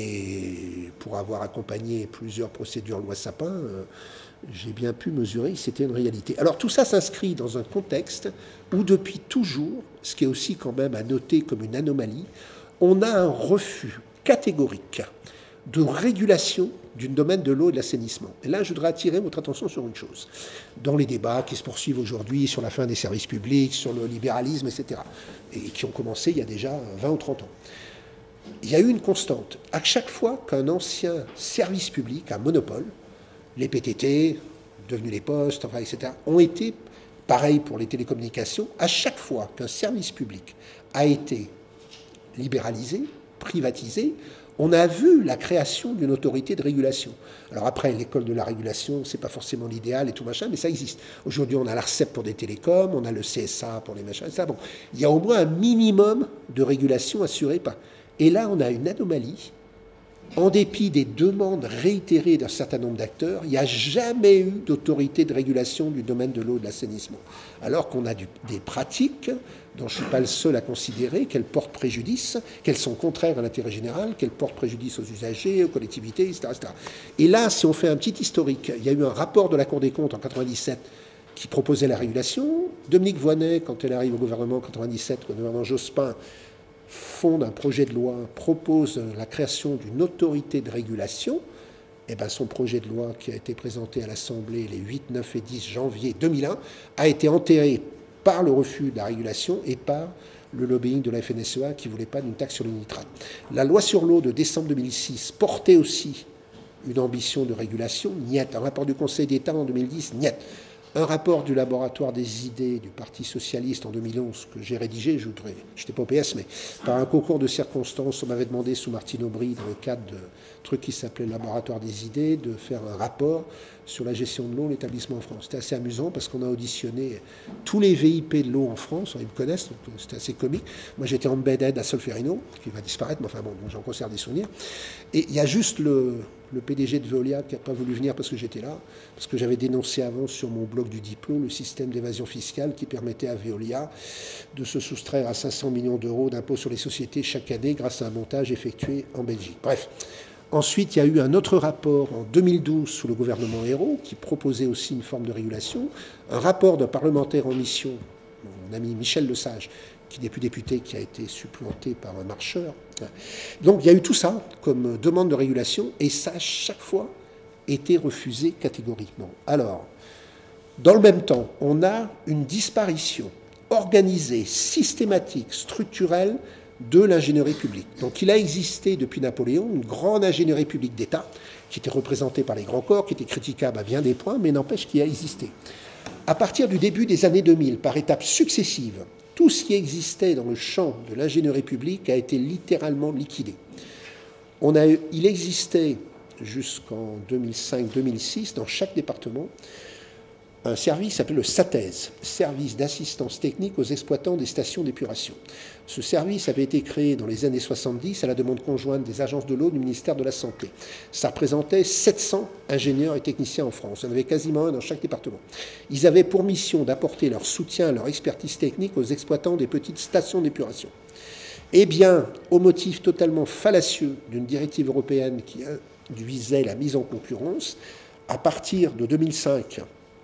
Et pour avoir accompagné plusieurs procédures loi Sapin, euh, j'ai bien pu mesurer que c'était une réalité. Alors tout ça s'inscrit dans un contexte où depuis toujours, ce qui est aussi quand même à noter comme une anomalie, on a un refus catégorique de régulation du domaine de l'eau et de l'assainissement. Et là, je voudrais attirer votre attention sur une chose. Dans les débats qui se poursuivent aujourd'hui sur la fin des services publics, sur le libéralisme, et cetera, et qui ont commencé il y a déjà vingt ou trente ans, il y a eu une constante. À chaque fois qu'un ancien service public, un monopole, les P T T, devenus les postes, enfin, et cetera, ont été, pareil pour les télécommunications, à chaque fois qu'un service public a été libéralisé, privatisé, on a vu la création d'une autorité de régulation. Alors après, l'école de la régulation, c'est pas forcément l'idéal et tout machin, mais ça existe. Aujourd'hui, on a l'ARCEP pour des télécoms, on a le C S A pour les machins, et ça. Bon, il y a au moins un minimum de régulation assurée par... Et là, on a une anomalie en dépit des demandes réitérées d'un certain nombre d'acteurs, il n'y a jamais eu d'autorité de régulation du domaine de l'eau et de l'assainissement. Alors qu'on a du, des pratiques dont je ne suis pas le seul à considérer qu'elles portent préjudice, qu'elles sont contraires à l'intérêt général, qu'elles portent préjudice aux usagers, aux collectivités, et cetera, et cetera. Et là, si on fait un petit historique, il y a eu un rapport de la Cour des comptes en mille neuf cent quatre-vingt-dix-sept qui proposait la régulation. Dominique Voynet, quand elle arrive au gouvernement en mille neuf cent quatre-vingt-dix-sept, au gouvernement Jospin, fonde un projet de loi, propose la création d'une autorité de régulation. Et bien son projet de loi qui a été présenté à l'Assemblée les huit, neuf et dix janvier deux mille un a été enterré par le refus de la régulation et par le lobbying de la F N S E A qui ne voulait pas d'une taxe sur le nitrate. La loi sur l'eau de décembre deux mille six portait aussi une ambition de régulation, niet. Un rapport du Conseil d'État en deux mille dix, niet. Un rapport du laboratoire des idées du Parti socialiste en deux mille onze que j'ai rédigé, je n'étais pas au P S, mais par un concours de circonstances, on m'avait demandé sous Martine Aubry, dans le cadre de truc qui s'appelait le laboratoire des idées, de faire un rapport sur la gestion de l'eau, l'établissement en France. C'était assez amusant parce qu'on a auditionné tous les V I P de l'eau en France, ils me connaissent, donc c'était assez comique. Moi j'étais embedded à Solferino, qui va disparaître, mais enfin bon, j'en conserve des souvenirs. Et il y a juste le... le P D G de Veolia qui n'a pas voulu venir parce que j'étais là, parce que j'avais dénoncé avant sur mon blog du Diplo le système d'évasion fiscale qui permettait à Veolia de se soustraire à cinq cents millions d'euros d'impôts sur les sociétés chaque année grâce à un montage effectué en Belgique. Bref. Ensuite, il y a eu un autre rapport en deux mille douze sous le gouvernement Ayrault qui proposait aussi une forme de régulation, un rapport d'un parlementaire en mission, mon ami Michel Lesage, qui n'est plus député, qui a été supplanté par un marcheur. Donc il y a eu tout ça comme demande de régulation, et ça a chaque fois été refusé catégoriquement. Alors, dans le même temps, on a une disparition organisée, systématique, structurelle de l'ingénierie publique. Donc il a existé depuis Napoléon une grande ingénierie publique d'État, qui était représentée par les grands corps, qui était critiquable à bien des points, mais n'empêche qu'il a existé. À partir du début des années deux mille, par étapes successives, tout ce qui existait dans le champ de l'ingénierie publique a été littéralement liquidé. On a, il existait jusqu'en deux mille cinq deux mille six dans chaque département un service appelé le SATES, Service d'assistance technique aux exploitants des stations d'épuration. Ce service avait été créé dans les années soixante-dix à la demande conjointe des agences de l'eau du ministère de la Santé. Ça représentait sept cents ingénieurs et techniciens en France. Il y en avait quasiment un dans chaque département. Ils avaient pour mission d'apporter leur soutien, leur expertise technique aux exploitants des petites stations d'épuration. Eh bien, au motif totalement fallacieux d'une directive européenne qui induisait la mise en concurrence, à partir de deux mille cinq,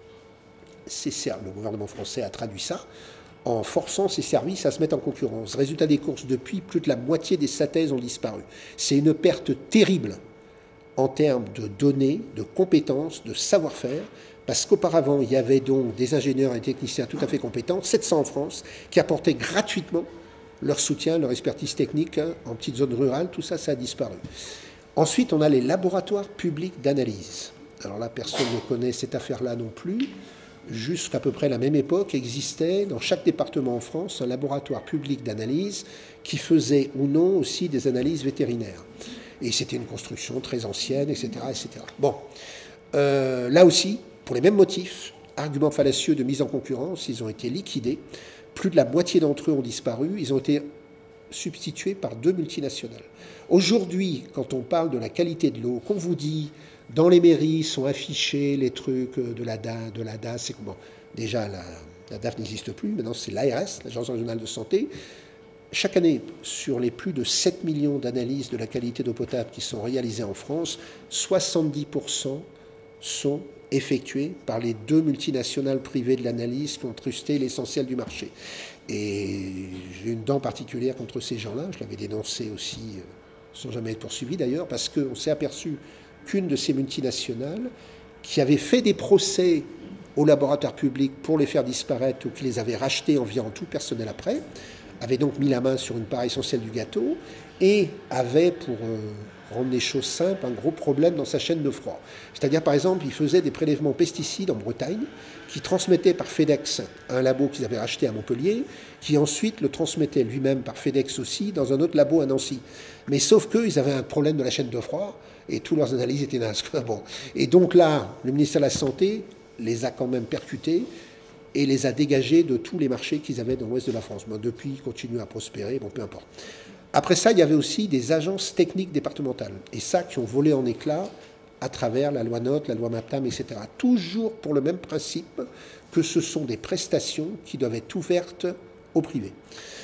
le gouvernement français a traduit ça en forçant ces services à se mettre en concurrence. Résultat des courses, depuis, plus de la moitié des SATES ont disparu. C'est une perte terrible en termes de données, de compétences, de savoir-faire, parce qu'auparavant, il y avait donc des ingénieurs et techniciens tout à fait compétents, sept cents en France, qui apportaient gratuitement leur soutien, leur expertise technique en petites zones rurales. Tout ça, ça a disparu. Ensuite, on a les laboratoires publics d'analyse. Alors là, personne ne connaît cette affaire-là non plus. Jusqu'à peu près la même époque, existait dans chaque département en France un laboratoire public d'analyse qui faisait ou non aussi des analyses vétérinaires. Et c'était une construction très ancienne, et cetera et cetera. Bon, euh, là aussi, pour les mêmes motifs, arguments fallacieux de mise en concurrence, ils ont été liquidés. Plus de la moitié d'entre eux ont disparu. Ils ont été substitués par deux multinationales. Aujourd'hui, quand on parle de la qualité de l'eau, qu'on vous dit dans les mairies sont affichés les trucs de la D A, de la D A, c'est comment? Déjà, la, la D A F n'existe plus, maintenant c'est l'A R S, l'Agence régionale de santé. Chaque année, sur les plus de sept millions d'analyses de la qualité d'eau potable qui sont réalisées en France, soixante-dix pour cent sont effectuées par les deux multinationales privées de l'analyse qui ont trusté l'essentiel du marché. Et j'ai une dent particulière contre ces gens-là, je l'avais dénoncé aussi, sans jamais être poursuivi d'ailleurs, parce qu'on s'est aperçu qu'une de ces multinationales, qui avait fait des procès aux laboratoires publics pour les faire disparaître ou qui les avait rachetés en virant tout le personnel après, avait donc mis la main sur une part essentielle du gâteau et avait, pour euh, rendre les choses simples, un gros problème dans sa chaîne de froid. C'est-à-dire, par exemple, il faisait des prélèvements pesticides en Bretagne qui transmettaient par FedEx à un labo qu'ils avaient racheté à Montpellier, qui ensuite le transmettait lui-même par FedEx aussi dans un autre labo à Nancy. Mais sauf qu'ils avaient un problème de la chaîne de froid et toutes leurs analyses étaient nazes. Bon. Et donc là, le ministère de la Santé les a quand même percutés et les a dégagés de tous les marchés qu'ils avaient dans l'ouest de la France. Bon, depuis, ils continuent à prospérer, bon, peu importe. Après ça, il y avait aussi des agences techniques départementales, et ça qui ont volé en éclats à travers la loi NOTE, la loi MAPTAM, et cetera. Toujours pour le même principe que ce sont des prestations qui doivent être ouvertes au privé.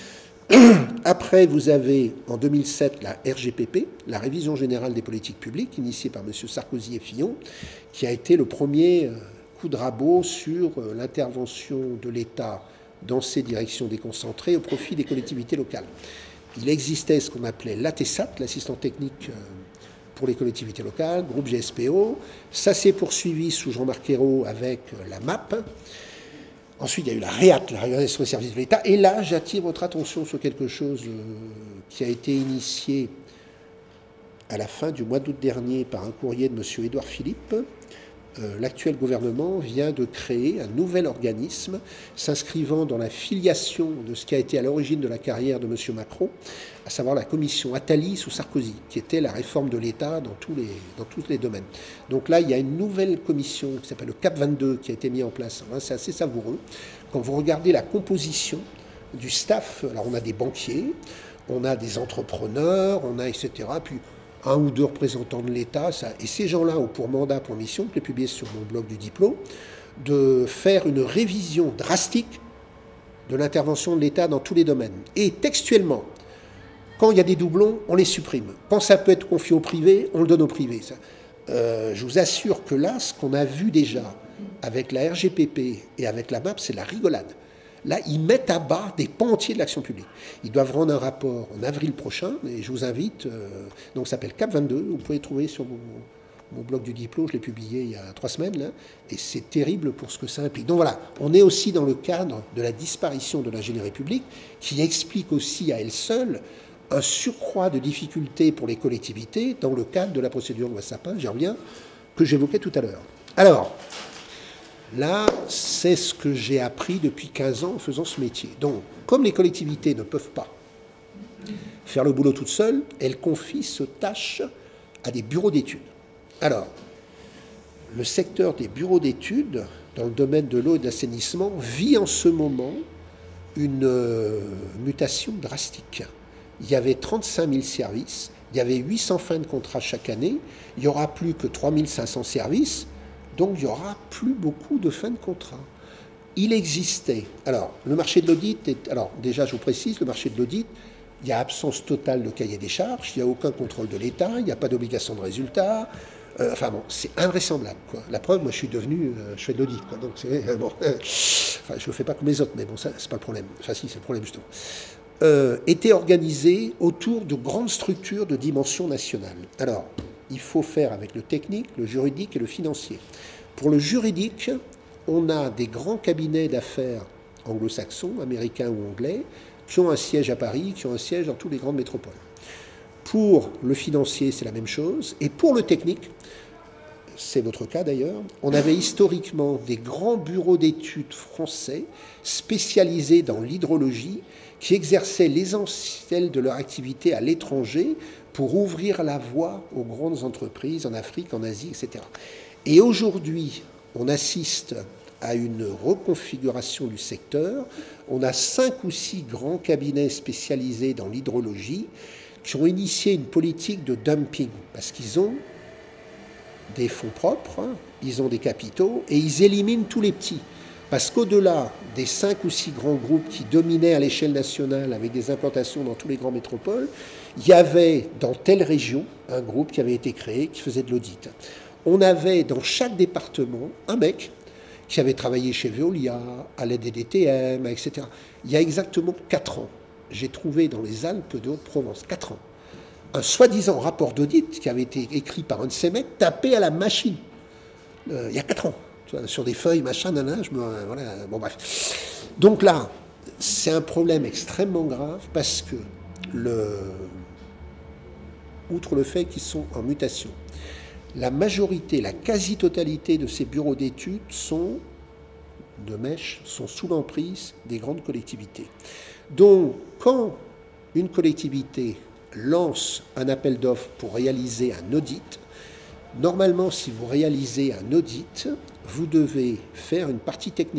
Après, vous avez en deux mille sept la R G P P, la Révision générale des politiques publiques, initiée par M. Sarkozy et Fillon, qui a été le premier coup de rabot sur l'intervention de l'État dans ces directions déconcentrées au profit des collectivités locales. Il existait ce qu'on appelait l'A T S A T, l'assistant technique pour les collectivités locales, groupe G S P O. Ça s'est poursuivi sous Jean-Marc Ayrault avec la M A P. Ensuite, il y a eu la RÉAT, la réorganisation des services de l'État. Et là, j'attire votre attention sur quelque chose qui a été initié à la fin du mois d'août dernier par un courrier de M. Édouard Philippe. Euh, L'actuel gouvernement vient de créer un nouvel organisme s'inscrivant dans la filiation de ce qui a été à l'origine de la carrière de M. Macron, à savoir la commission Attali sous Sarkozy, qui était la réforme de l'État dans tous les, dans tous les domaines. Donc là, il y a une nouvelle commission qui s'appelle le CAP vingt-deux qui a été mise en place. C'est assez savoureux. Quand vous regardez la composition du staff, alors on a des banquiers, on a des entrepreneurs, on a et cetera. Puis un ou deux représentants de l'État, et ces gens-là ont pour mandat, pour mission, je l'ai publié sur mon blog du diplôme, de faire une révision drastique de l'intervention de l'État dans tous les domaines. Et textuellement, quand il y a des doublons, on les supprime. Quand ça peut être confié au privé, on le donne au privé. Ça. Euh, je vous assure que là, ce qu'on a vu déjà avec la R G P P et avec la M A P, c'est la rigolade. Là, ils mettent à bas des pans entiers de l'action publique. Ils doivent rendre un rapport en avril prochain, et je vous invite, euh, donc ça s'appelle CAP vingt-deux, vous pouvez le trouver sur mon, mon blog du diplôme, je l'ai publié il y a trois semaines, là, et c'est terrible pour ce que ça implique. Donc voilà, on est aussi dans le cadre de la disparition de l'ingénierie publique, qui explique aussi à elle seule un surcroît de difficultés pour les collectivités dans le cadre de la procédure loi Sapin, j'y reviens, que j'évoquais tout à l'heure. Alors, là, c'est ce que j'ai appris depuis quinze ans en faisant ce métier. Donc, comme les collectivités ne peuvent pas faire le boulot toutes seules, elles confient ce tâche à des bureaux d'études. Alors, le secteur des bureaux d'études, dans le domaine de l'eau et de l'assainissement, vit en ce moment une euh, mutation drastique. Il y avait trente-cinq mille services, il y avait huit cents fins de contrat chaque année, il n'y aura plus que trois mille cinq cents services, donc il n'y aura plus beaucoup de fins de contrat. Il existait, alors le marché de l'audit, est, alors déjà je vous précise, le marché de l'audit, il y a absence totale de cahier des charges, il n'y a aucun contrôle de l'État, il n'y a pas d'obligation de résultat, euh, enfin bon, c'est invraisemblable, quoi. La preuve, moi je suis devenu, euh, je fais de l'audit, quoi, donc c'est, euh, bon, euh, enfin je ne le fais pas comme les autres, mais bon, ça c'est pas le problème, enfin si, c'est le problème justement. Euh, était organisé autour de grandes structures de dimension nationale. Alors, il faut faire avec le technique, le juridique et le financier. Pour le juridique, on a des grands cabinets d'affaires anglo-saxons, américains ou anglais, qui ont un siège à Paris, qui ont un siège dans toutes les grandes métropoles. Pour le financier, c'est la même chose. Et pour le technique, c'est notre cas d'ailleurs, on avait historiquement des grands bureaux d'études français spécialisés dans l'hydrologie qui exerçaient l'essentiel de leur activité à l'étranger pour ouvrir la voie aux grandes entreprises en Afrique, en Asie, et cetera. Et aujourd'hui, on assiste à une reconfiguration du secteur. On a cinq ou six grands cabinets spécialisés dans l'hydrologie qui ont initié une politique de dumping parce qu'ils ont des fonds propres, hein, ils ont des capitaux et ils éliminent tous les petits. Parce qu'au-delà des cinq ou six grands groupes qui dominaient à l'échelle nationale avec des implantations dans tous les grands métropoles, il y avait dans telle région un groupe qui avait été créé qui faisait de l'audit. On avait dans chaque département un mec qui avait travaillé chez Veolia, à la D D T M, et cetera. Il y a exactement quatre ans, j'ai trouvé dans les Alpes de Haute-Provence, quatre ans, un soi-disant rapport d'audit qui avait été écrit par un de ces mecs tapé à la machine. Euh, il y a quatre ans. Sur des feuilles, machin, nana, je me... Voilà, bon bref. Donc là, c'est un problème extrêmement grave parce que, le, outre le fait qu'ils sont en mutation, la majorité, la quasi-totalité de ces bureaux d'études sont, de mèche, sont sous l'emprise des grandes collectivités. Donc, quand une collectivité lance un appel d'offres pour réaliser un audit, normalement, si vous réalisez un audit, vous devez faire une partie technique.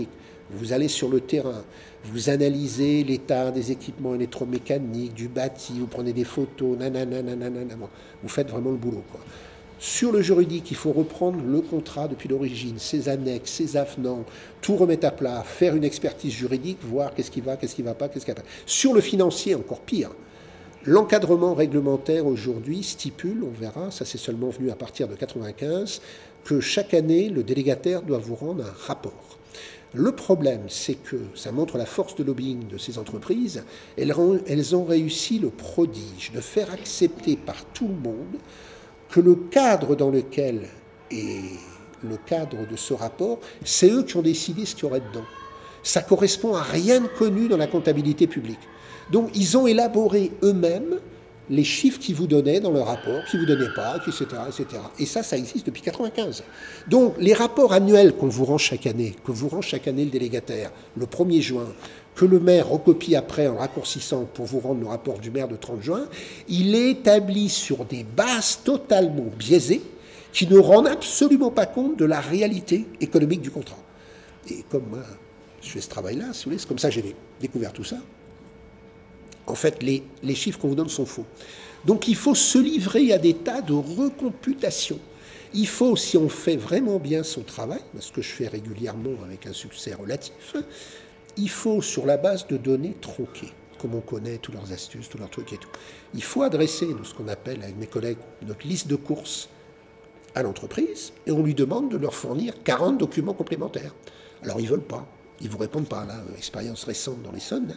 Vous allez sur le terrain, vous analysez l'état des équipements électromécaniques, du bâti, vous prenez des photos, nanana, nanana, nanana. Vous faites vraiment le boulot, quoi. Sur le juridique, il faut reprendre le contrat depuis l'origine, ses annexes, ses avenants, tout remettre à plat, faire une expertise juridique, voir qu'est-ce qui va, qu'est-ce qui ne va pas, qu'est-ce qui va pas. Sur le financier, encore pire. L'encadrement réglementaire aujourd'hui stipule, on verra, ça c'est seulement venu à partir de quatre-vingt-quinze, que chaque année, le délégataire doit vous rendre un rapport. Le problème, c'est que ça montre la force de lobbying de ces entreprises. Elles ont, elles ont réussi le prodige de faire accepter par tout le monde que le cadre dans lequel est le cadre de ce rapport, c'est eux qui ont décidé ce qu'il y aurait dedans. Ça correspond à rien de connu dans la comptabilité publique. Donc ils ont élaboré eux-mêmes les chiffres qu'ils vous donnaient dans le rapport, qu'ils ne vous donnaient pas, et cetera, et cetera. Et ça, ça existe depuis quatre-vingt-quinze. Donc les rapports annuels qu'on vous rend chaque année, que vous rend chaque année le délégataire, le premier juin, que le maire recopie après en raccourcissant pour vous rendre le rapport du maire de trente juin, il est établi sur des bases totalement biaisées qui ne rendent absolument pas compte de la réalité économique du contrat. Et comme moi, je fais ce travail-là, si vous voulez, c'est comme ça que j'ai découvert tout ça. En fait, les, les chiffres qu'on vous donne sont faux. Donc il faut se livrer à des tas de recomputations. Il faut, si on fait vraiment bien son travail, ce que je fais régulièrement avec un succès relatif, il faut, sur la base de données tronquées, comme on connaît tous leurs astuces, tous leurs trucs et tout, il faut adresser nous, ce qu'on appelle, avec mes collègues, notre liste de courses à l'entreprise, et on lui demande de leur fournir quarante documents complémentaires. Alors ils ne veulent pas, ils ne vous répondent pas, là, expérience récente dans l'Essonne.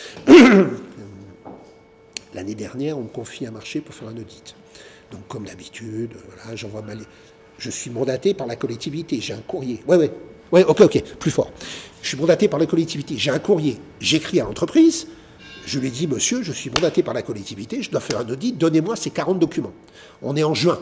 L'année dernière, on me confie un marché pour faire un audit. Donc comme d'habitude, voilà, j'envoie ma... Je suis mandaté par la collectivité, j'ai un courrier. Ouais, ouais. Oui, ok, ok, plus fort. Je suis mandaté par la collectivité, j'ai un courrier, j'écris à l'entreprise, je lui ai dit, monsieur, je suis mandaté par la collectivité, je dois faire un audit, donnez-moi ces quarante documents. On est en juin.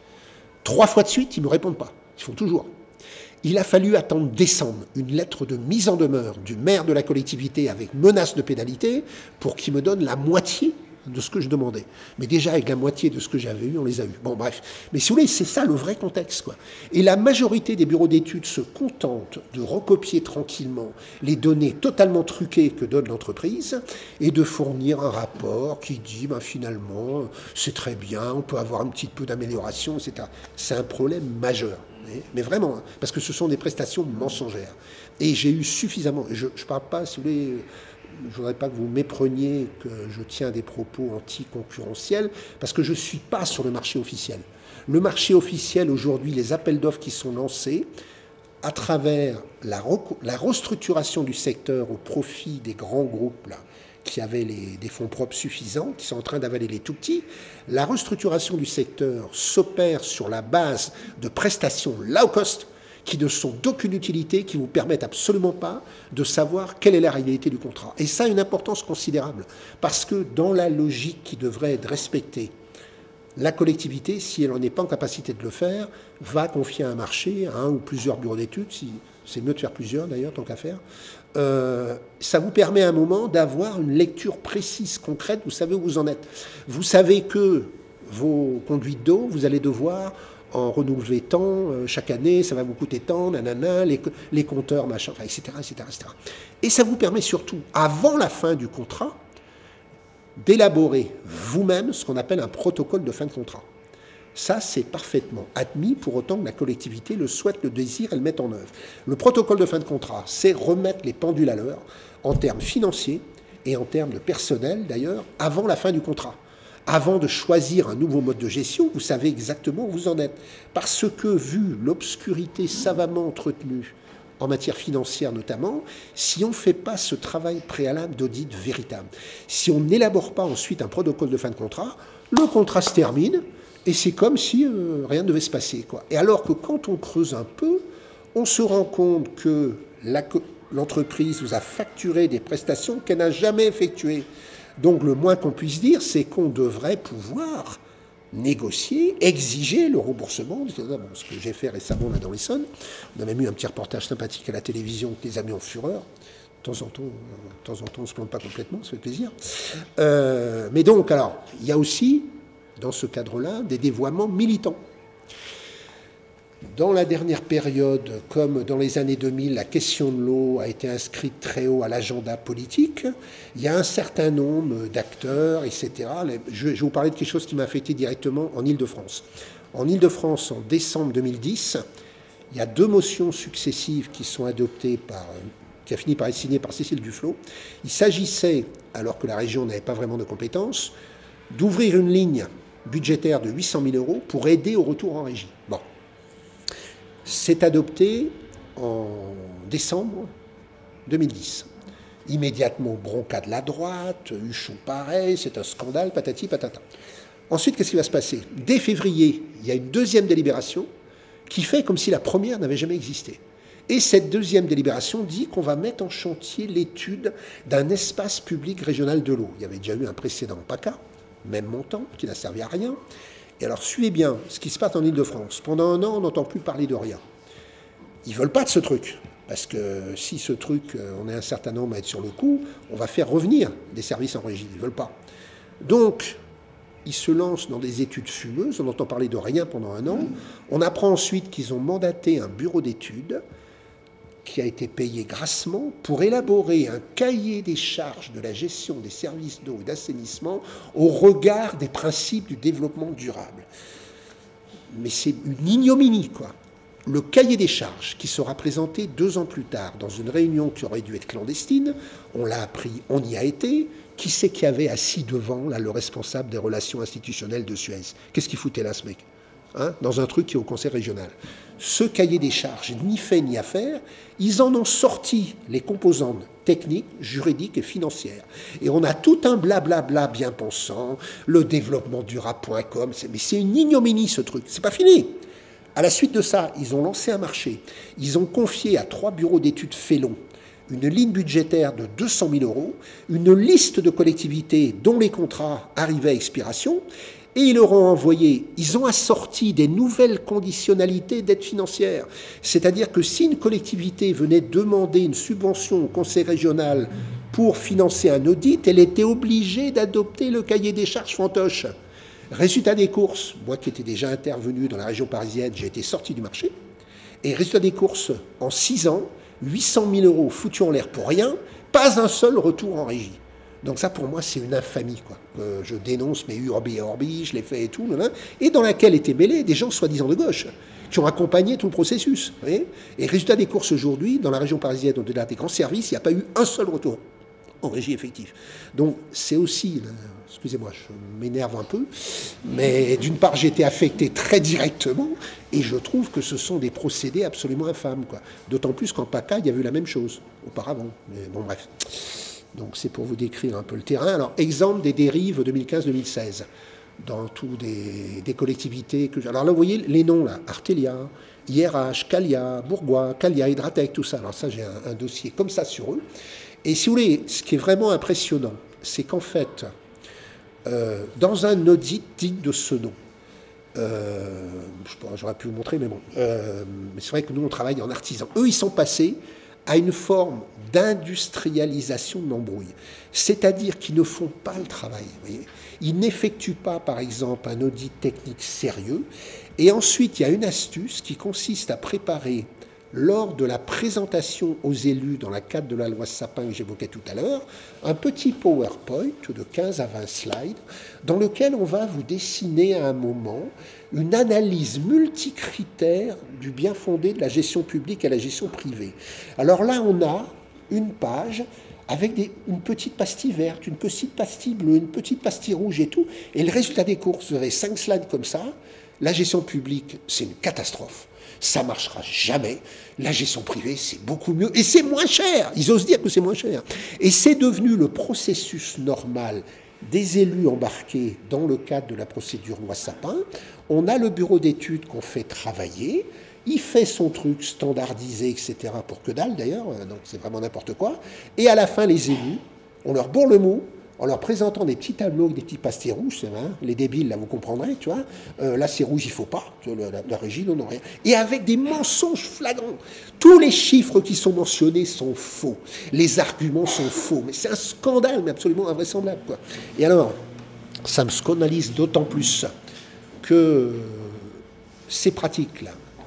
Trois fois de suite, ils ne me répondent pas. Ils font toujours. Il a fallu attendre décembre, une lettre de mise en demeure du maire de la collectivité avec menace de pénalité pour qu'il me donne la moitié de ce que je demandais. Mais déjà, avec la moitié de ce que j'avais eu, on les a eus. Bon, bref. Mais si vous voulez, c'est ça le vrai contexte, quoi. Et la majorité des bureaux d'études se contentent de recopier tranquillement les données totalement truquées que donne l'entreprise et de fournir un rapport qui dit, ben, finalement, c'est très bien, on peut avoir un petit peu d'amélioration, et cetera. C'est un problème majeur. Mais vraiment, hein, parce que ce sont des prestations mensongères. Et j'ai eu suffisamment... Je ne parle pas, si vous voulez... Je ne voudrais pas que vous mépreniez que je tiens des propos anticoncurrentiels, parce que je ne suis pas sur le marché officiel. Le marché officiel, aujourd'hui, les appels d'offres qui sont lancés, à travers la, la restructuration du secteur au profit des grands groupes là, qui avaient les, des fonds propres suffisants, qui sont en train d'avaler les tout petits, la restructuration du secteur s'opère sur la base de prestations low cost, qui ne sont d'aucune utilité, qui ne vous permettent absolument pas de savoir quelle est la réalité du contrat. Et ça a une importance considérable, parce que dans la logique qui devrait être respectée, la collectivité, si elle n'en est pas en capacité de le faire, va confier un marché à un ou plusieurs bureaux d'études, si, c'est mieux de faire plusieurs d'ailleurs, tant qu'à faire. Euh, ça vous permet à un moment d'avoir une lecture précise, concrète, vous savez où vous en êtes. Vous savez que vos conduites d'eau, vous allez devoir en renouveler tant, euh, chaque année, ça va vous coûter tant, nanana, les, les compteurs, machin, enfin, et cetera, et cetera, et cetera. Et ça vous permet surtout, avant la fin du contrat, d'élaborer vous-même ce qu'on appelle un protocole de fin de contrat. Ça, c'est parfaitement admis, pour autant que la collectivité le souhaite, le désire et le mette en œuvre. Le protocole de fin de contrat, c'est remettre les pendules à l'heure, en termes financiers et en termes de personnel, d'ailleurs, avant la fin du contrat. Avant de choisir un nouveau mode de gestion, vous savez exactement où vous en êtes. Parce que, vu l'obscurité savamment entretenue, en matière financière notamment, si on ne fait pas ce travail préalable d'audit véritable, si on n'élabore pas ensuite un protocole de fin de contrat, le contrat se termine et c'est comme si euh, rien ne devait se passer, quoi. Et alors que quand on creuse un peu, on se rend compte que la, l'entreprise vous a facturé des prestations qu'elle n'a jamais effectuées. Donc le moins qu'on puisse dire, c'est qu'on devrait pouvoir négocier, exiger le remboursement. Bon, ce que j'ai fait récemment là dans l'Essonne, on avait mis un petit reportage sympathique à la télévision qui les a mis en fureur. De temps en temps, de temps en temps on ne se plante pas complètement, ça fait plaisir. Euh, mais donc, alors, il y a aussi, dans ce cadre-là, des dévoiements militants. dans la dernière période, comme dans les années deux mille, la question de l'eau a été inscrite très haut à l'agenda politique. Il y a un certain nombre d'acteurs, et cetera. Je vais vous parler de quelque chose qui m'a affecté directement en Île-de-France. En Île-de-France, en décembre deux mille dix, il y a deux motions successives qui sont adoptées par, qui a fini par être signées par Cécile Duflot. Il s'agissait, alors que la région n'avait pas vraiment de compétences, d'ouvrir une ligne budgétaire de huit cent mille euros pour aider au retour en régie. Bon. C'est adopté en décembre deux mille dix. Immédiatement, bronca de la droite, Huchon pareil, c'est un scandale, patati patata. Ensuite, qu'est-ce qui va se passer? Dès février, il y a une deuxième délibération qui fait comme si la première n'avait jamais existé. Et cette deuxième délibération dit qu'on va mettre en chantier l'étude d'un espace public régional de l'eau. Il y avait déjà eu un précédent PACA, même montant, qui n'a servi à rien. Et alors, suivez bien ce qui se passe en Île-de-France. Pendant un an, on n'entend plus parler de rien. Ils ne veulent pas de ce truc. Parce que si ce truc, on est un certain nombre à être sur le coup, on va faire revenir des services en régie. Ils ne veulent pas. Donc, ils se lancent dans des études fumeuses, on n'entend parler de rien pendant un an. On apprend ensuite qu'ils ont mandaté un bureau d'études qui a été payé grassement pour élaborer un cahier des charges de la gestion des services d'eau et d'assainissement au regard des principes du développement durable. Mais c'est une ignominie, quoi. Le cahier des charges qui sera présenté deux ans plus tard dans une réunion qui aurait dû être clandestine, on l'a appris, on y a été. Qui c'est qui avait assis devant, là, le responsable des relations institutionnelles de Suez? Qu'est-ce qu'il foutait là, ce mec, hein, dans un truc qui est au conseil régional? Ce cahier des charges, ni fait ni à faire, ils en ont sorti les composantes techniques, juridiques et financières. Et on a tout un blablabla bien pensant, le développement durable point com, mais c'est une ignominie, ce truc, c'est pas fini. À la suite de ça, ils ont lancé un marché. Ils ont confié à trois bureaux d'études Félon une ligne budgétaire de deux cent mille euros, une liste de collectivités dont les contrats arrivaient à expiration, et ils leur ont envoyé, ils ont assorti des nouvelles conditionnalités d'aide financière. C'est-à-dire que si une collectivité venait demander une subvention au conseil régional pour financer un audit, elle était obligée d'adopter le cahier des charges fantoche. Résultat des courses, moi qui étais déjà intervenu dans la région parisienne, j'ai été sorti du marché. Et résultat des courses, en six ans, huit cent mille euros foutus en l'air pour rien, pas un seul retour en régie. Donc ça, pour moi, c'est une infamie, quoi. Euh, je dénonce mes urbi et orbi, je l'ai fait et tout, là, et dans laquelle étaient mêlés des gens soi-disant de gauche, qui ont accompagné tout le processus. Vous voyez, et résultat des courses aujourd'hui, dans la région parisienne, au-delà des grands services, il n'y a pas eu un seul retour en régie effective. Donc c'est aussi, excusez-moi, je m'énerve un peu, mais d'une part j'ai été affecté très directement, et je trouve que ce sont des procédés absolument infâmes, quoi. D'autant plus qu'en PACA, il y a eu la même chose auparavant. Mais bon, bref. Donc c'est pour vous décrire un peu le terrain. Alors, exemple des dérives deux mille quinze deux mille seize, dans tous des, des collectivités. Que, alors là, vous voyez les noms, là, Artelia, I R H, Calia, Bourgois, Calia, Hydratec, tout ça. Alors ça, j'ai un, un dossier comme ça sur eux. Et si vous voulez, ce qui est vraiment impressionnant, c'est qu'en fait, euh, dans un audit digne de ce nom, euh, j'aurais pu vous montrer, mais bon, euh, mais c'est vrai que nous, on travaille en artisan. Eux, ils sont passés à une forme d'industrialisation de l'embrouille. C'est-à-dire qu'ils ne font pas le travail. Vous voyez, ils n'effectuent pas, par exemple, un audit technique sérieux. Et ensuite, il y a une astuce qui consiste à préparer, lors de la présentation aux élus dans le cadre de la loi Sapin que j'évoquais tout à l'heure, un petit PowerPoint de quinze à vingt slides dans lequel on va vous dessiner à un moment une analyse multicritère du bien fondé de la gestion publique à la gestion privée. Alors là, on a une page avec des, une petite pastille verte, une petite pastille bleue, une petite pastille rouge et tout. Et le résultat des courses, vous avez cinq slides comme ça. La gestion publique, c'est une catastrophe. Ça ne marchera jamais. La gestion privée, c'est beaucoup mieux. Et c'est moins cher. Ils osent dire que c'est moins cher. Et c'est devenu le processus normal des élus embarqués dans le cadre de la procédure loi Sapin. On a le bureau d'études qu'on fait travailler. Il fait son truc standardisé, et cetera, pour que dalle d'ailleurs. Donc c'est vraiment n'importe quoi. Et à la fin, les élus, on leur bourre le mot en leur présentant des petits tableaux avec des petits pastilles rouges, hein, les débiles, là, vous comprendrez, tu vois. Euh, là, c'est rouge, il ne faut pas. La, la, la régie, non, non, rien. Et avec des mensonges flagrants. Tous les chiffres qui sont mentionnés sont faux. Les arguments sont faux. Mais c'est un scandale, mais absolument invraisemblable, quoi. Et alors, ça me scandalise d'autant plus que ces pratiques-là,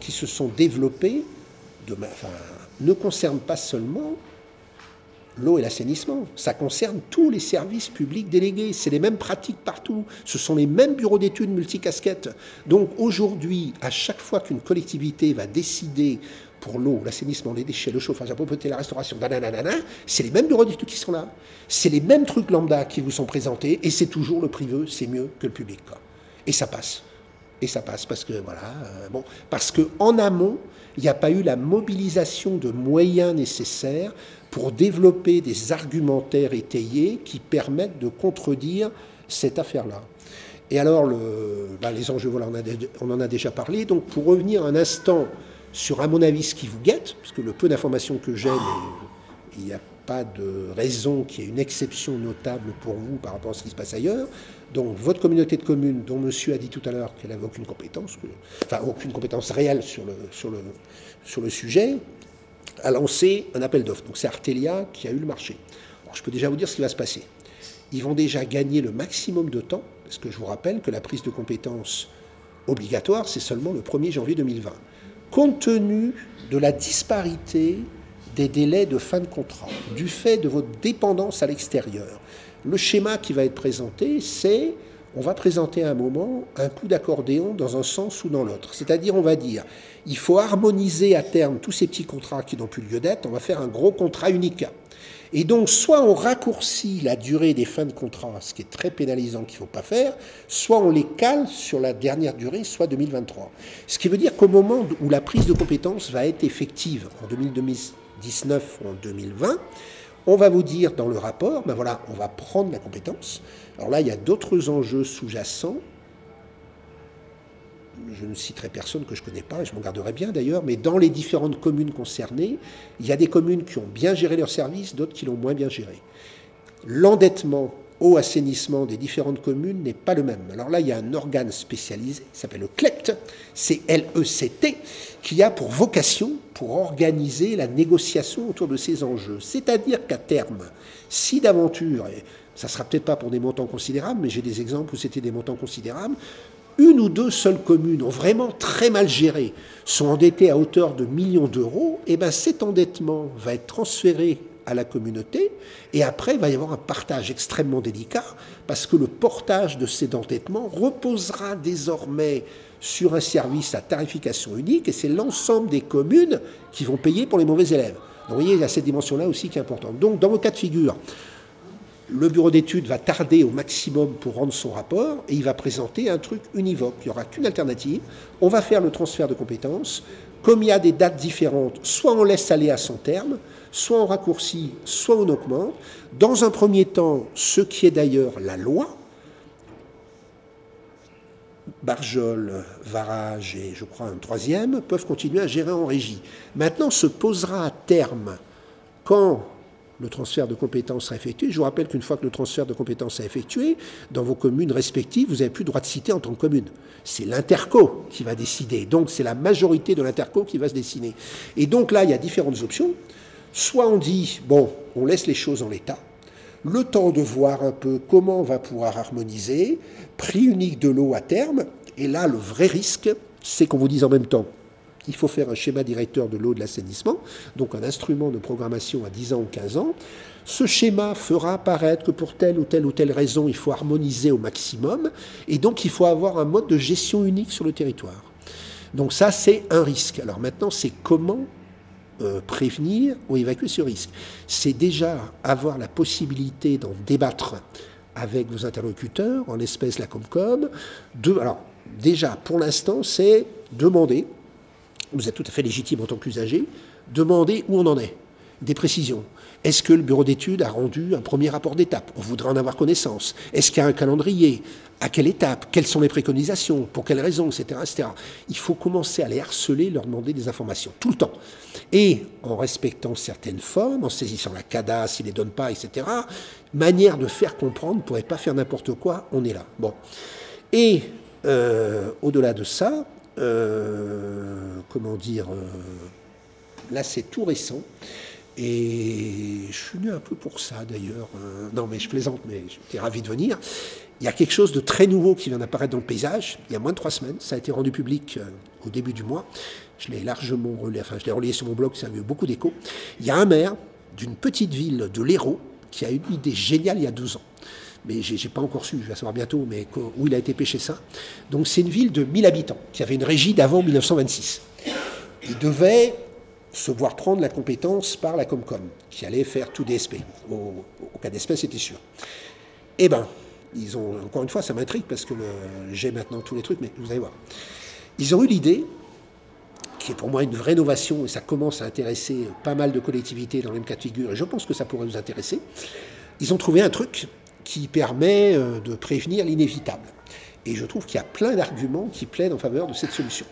qui se sont développés de, enfin, ne concernent pas seulement l'eau et l'assainissement, ça concerne tous les services publics délégués, c'est les mêmes pratiques partout, ce sont les mêmes bureaux d'études multicasquettes. Donc aujourd'hui, à chaque fois qu'une collectivité va décider pour l'eau, l'assainissement, les déchets, le chauffage, la propreté, la restauration, c'est les mêmes bureaux d'études qui sont là, c'est les mêmes trucs lambda qui vous sont présentés, et c'est toujours le privé, c'est mieux que le public, quoi. Et ça passe. Et ça passe parce que, voilà, euh, bon, parce qu'en amont, il n'y a pas eu la mobilisation de moyens nécessaires pour développer des argumentaires étayés qui permettent de contredire cette affaire-là. Et alors, le, ben les enjeux, voilà, on, a, on en a déjà parlé. Donc, pour revenir un instant sur, à mon avis, ce qui vous guette, parce que le peu d'informations que j'ai, il n'y a pas de raison qu'il y ait une exception notable pour vous par rapport à ce qui se passe ailleurs. Donc, votre communauté de communes, dont monsieur a dit tout à l'heure qu'elle n'avait aucune compétence, enfin, aucune compétence réelle sur le, sur le, sur le sujet, a lancé un appel d'offres. Donc, c'est Artelia qui a eu le marché. Alors, je peux déjà vous dire ce qui va se passer. Ils vont déjà gagner le maximum de temps, parce que je vous rappelle que la prise de compétence obligatoire, c'est seulement le premier janvier deux mille vingt. Compte tenu de la disparité des délais de fin de contrat, du fait de votre dépendance à l'extérieur, le schéma qui va être présenté, c'est, on va présenter à un moment un coup d'accordéon dans un sens ou dans l'autre. C'est-à-dire, on va dire, il faut harmoniser à terme tous ces petits contrats qui n'ont plus lieu d'être, on va faire un gros contrat unique. Et donc, soit on raccourcit la durée des fins de contrat, ce qui est très pénalisant qu'il ne faut pas faire, soit on les cale sur la dernière durée, soit deux mille vingt-trois. Ce qui veut dire qu'au moment où la prise de compétence va être effective, en deux mille dix-neuf ou en deux mille vingt, on va vous dire dans le rapport, ben voilà, on va prendre la compétence. Alors là, il y a d'autres enjeux sous-jacents. Je ne citerai personne que je ne connais pas, et je m'en garderai bien d'ailleurs, mais dans les différentes communes concernées, il y a des communes qui ont bien géré leurs services, d'autres qui l'ont moins bien géré. L'endettement au assainissement des différentes communes n'est pas le même. Alors là, il y a un organe spécialisé, qui s'appelle le C L E C T, C L E C T, qui a pour vocation pour organiser la négociation autour de ces enjeux. C'est-à-dire qu'à terme, si d'aventure, et ça ne sera peut-être pas pour des montants considérables, mais j'ai des exemples où c'était des montants considérables, une ou deux seules communes ont vraiment très mal géré, sont endettées à hauteur de millions d'euros, et bien cet endettement va être transféré à la communauté, et après il va y avoir un partage extrêmement délicat, parce que le portage de cet endettement reposera désormais sur un service à tarification unique, et c'est l'ensemble des communes qui vont payer pour les mauvais élèves. Donc vous voyez, il y a cette dimension-là aussi qui est importante. Donc dans vos cas de figure, le bureau d'études va tarder au maximum pour rendre son rapport, et il va présenter un truc univoque. Il n'y aura qu'une alternative. On va faire le transfert de compétences. Comme il y a des dates différentes, soit on laisse aller à son terme, soit on raccourcit, soit on augmente. Dans un premier temps, ce qui est d'ailleurs la loi, Barjol, Varage et je crois un troisième, peuvent continuer à gérer en régie. Maintenant se posera à terme, quand le transfert de compétences sera effectué. Je vous rappelle qu'une fois que le transfert de compétences est effectué, dans vos communes respectives, vous n'avez plus droit de cité en tant que commune. C'est l'interco qui va décider. Donc c'est la majorité de l'interco qui va se dessiner. Et donc là, il y a différentes options. Soit on dit, bon, on laisse les choses en l'état, le temps de voir un peu comment on va pouvoir harmoniser, prix unique de l'eau à terme, et là, le vrai risque, c'est qu'on vous dise en même temps, il faut faire un schéma directeur de l'eau et de l'assainissement, donc un instrument de programmation à dix ans ou quinze ans. Ce schéma fera apparaître que pour telle ou telle ou telle raison, il faut harmoniser au maximum, et donc il faut avoir un mode de gestion unique sur le territoire. Donc ça, c'est un risque. Alors maintenant, c'est comment euh, prévenir ou évacuer ce risque. C'est déjà avoir la possibilité d'en débattre avec vos interlocuteurs, en l'espèce la Comcom. De, alors, déjà, pour l'instant, c'est demander, vous êtes tout à fait légitime en tant qu'usager, demander où on en est, des précisions. Est-ce que le bureau d'études a rendu un premier rapport d'étape? On voudrait en avoir connaissance. Est-ce qu'il y a un calendrier? À quelle étape? Quelles sont les préconisations? Pour quelles raisons? Etc., et cetera. Il faut commencer à les harceler, leur demander des informations, tout le temps. Et en respectant certaines formes, en saisissant la CADA s'ils ne les donnent pas, et cetera. Manière de faire comprendre, on ne pourrait pas faire n'importe quoi, on est là. Bon. Et euh, au-delà de ça, Euh, comment dire, euh, là c'est tout récent, Et je suis venu un peu pour ça d'ailleurs. Euh, non mais je plaisante, mais j'étais ravi de venir. Il y a quelque chose de très nouveau qui vient d'apparaître dans le paysage. Il y a moins de trois semaines, ça a été rendu public euh, au début du mois. Je l'ai largement relayé, enfin je l'ai relayé sur mon blog, ça a eu beaucoup d'écho. Il y a un maire d'une petite ville de l'Hérault qui a eu une idée géniale il y a douze ans. Mais je n'ai pas encore su, je vais savoir bientôt, mais où il a été pêché ça. Donc c'est une ville de mille habitants, qui avait une régie d'avant mille neuf cent vingt-six. Il devait se voir prendre la compétence par la Comcom, qui allait faire tout D S P. Au, au cas d'espèce, c'était sûr. Eh bien, ils ont, encore une fois, ça m'intrigue, parce que j'ai maintenant tous les trucs, mais vous allez voir. Ils ont eu l'idée, qui est pour moi une vraie innovation, et ça commence à intéresser pas mal de collectivités dans le même cas de figure, et je pense que ça pourrait vous intéresser. Ils ont trouvé un truc qui permet de prévenir l'inévitable. Et je trouve qu'il y a plein d'arguments qui plaident en faveur de cette solution.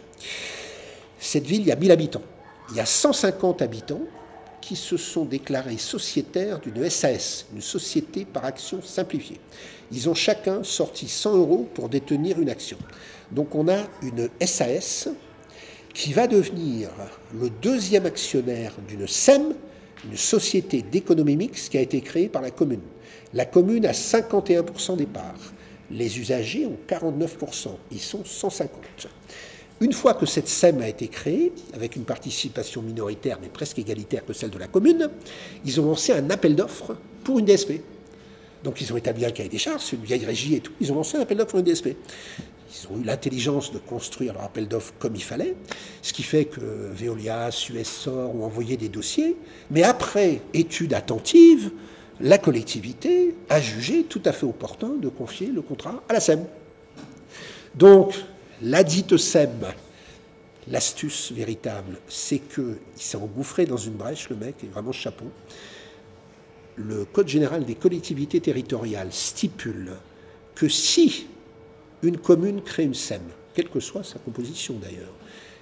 Cette ville, il y a mille habitants. Il y a cent cinquante habitants qui se sont déclarés sociétaires d'une S A S, une société par action simplifiée. Ils ont chacun sorti cent euros pour détenir une action. Donc on a une S A S qui va devenir le deuxième actionnaire d'une S E M, une société d'économie mixte qui a été créée par la commune. La commune a cinquante et un pour cent des parts. Les usagers ont quarante-neuf pour cent. Ils sont cent cinquante. Une fois que cette S E M a été créée, avec une participation minoritaire, mais presque égalitaire que celle de la commune, ils ont lancé un appel d'offres pour une D S P. Donc ils ont établi un cahier des charges, c'est une vieille régie et tout. Ils ont lancé un appel d'offres pour une D S P. Ils ont eu l'intelligence de construire leur appel d'offres comme il fallait, ce qui fait que Veolia, Suez Sor ont envoyé des dossiers. Mais après étude attentive, la collectivité a jugé tout à fait opportun de confier le contrat à la S E M. Donc, la dite S E M, l'astuce véritable, c'est qu'il s'est engouffré dans une brèche, le mec, est vraiment chapeau. Le Code général des collectivités territoriales stipule que si une commune crée une S E M, quelle que soit sa composition d'ailleurs,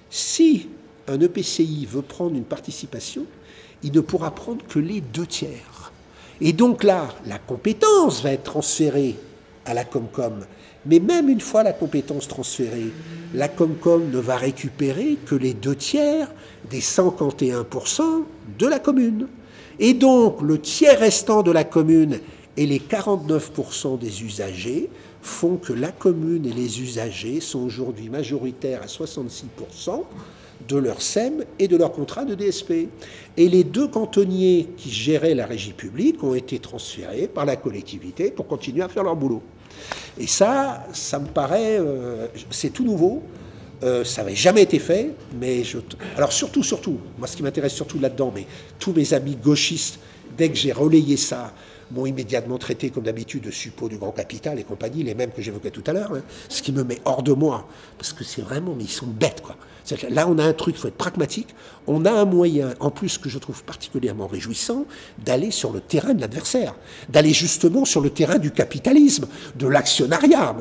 si un E P C I veut prendre une participation, il ne pourra prendre que les deux tiers. Et donc là, la compétence va être transférée à la Comcom. Mais même une fois la compétence transférée, la Comcom ne va récupérer que les deux tiers des cinquante et un pour cent de la commune. Et donc, le tiers restant de la commune et les quarante-neuf pour cent des usagers font que la commune et les usagers sont aujourd'hui majoritaires à soixante-six pour cent de leur S E M et de leur contrat de D S P. Et les deux cantonniers qui géraient la régie publique ont été transférés par la collectivité pour continuer à faire leur boulot. Et ça, ça me paraît, euh, c'est tout nouveau, euh, ça n'avait jamais été fait, mais je... Alors surtout, surtout, moi ce qui m'intéresse surtout là-dedans, mais tous mes amis gauchistes, dès que j'ai relayé ça, m'ont immédiatement traité comme d'habitude de suppôt du grand capital et compagnie, les mêmes que j'évoquais tout à l'heure, hein, ce qui me met hors de moi, parce que c'est vraiment, mais ils sont bêtes, quoi. Là, on a un truc, il faut être pragmatique, on a un moyen, en plus que je trouve particulièrement réjouissant, d'aller sur le terrain de l'adversaire, d'aller justement sur le terrain du capitalisme, de l'actionnariat.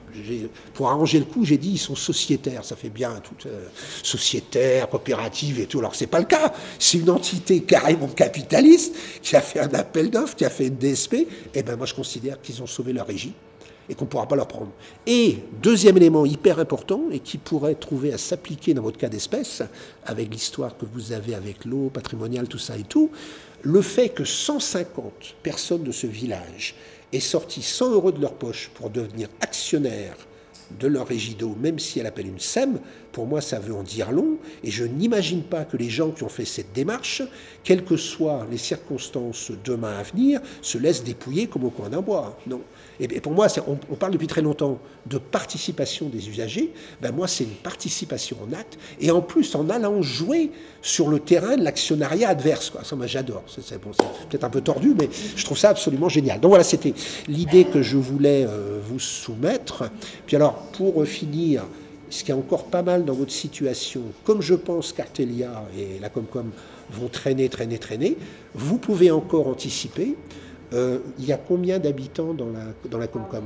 Pour arranger le coup, j'ai dit ils sont sociétaires, ça fait bien tout euh, sociétaire, coopérative et tout. Alors c'est pas le cas, c'est une entité carrément capitaliste qui a fait un appel d'offres, qui a fait une D S P. Et ben moi je considère qu'ils ont sauvé leur régie et qu'on ne pourra pas leur prendre. Et deuxième élément hyper important et qui pourrait trouver à s'appliquer dans votre cas d'espèce, avec l'histoire que vous avez avec l'eau, patrimoniale, tout ça et tout, le fait que cent cinquante personnes de ce village aient sorti cent euros de leur poche pour devenir actionnaires de leur régie d'eau, même si elle appelle une S E M, pour moi ça veut en dire long, et je n'imagine pas que les gens qui ont fait cette démarche, quelles que soient les circonstances demain à venir, se laissent dépouiller comme au coin d'un bois. Non. Et pour moi, on, on parle depuis très longtemps de participation des usagers, ben moi c'est une participation en acte, et en plus en allant jouer sur le terrain de l'actionnariat adverse, quoi. Ça moi j'adore, c'est bon, peut-être un peu tordu, mais je trouve ça absolument génial. Donc voilà, c'était l'idée que je voulais euh, vous soumettre. Puis alors, pour finir, ce qui est encore pas mal dans votre situation, comme je pense qu'Artelia et la Comcom vont traîner, traîner, traîner, vous pouvez encore anticiper. Euh, il y a combien d'habitants dans la, dans la Comcom?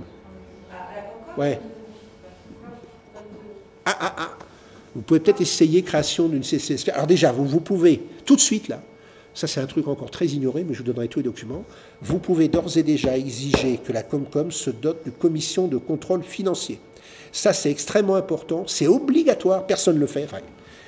Ouais. Ah, ah, ah. Vous pouvez peut-être essayer création d'une C C S P. Alors déjà, vous, vous pouvez, tout de suite là, ça c'est un truc encore très ignoré, mais je vous donnerai tous les documents, vous pouvez d'ores et déjà exiger que la Comcom se dote d'une commission de contrôle financier. Ça c'est extrêmement important, c'est obligatoire, personne ne le fait. Enfin,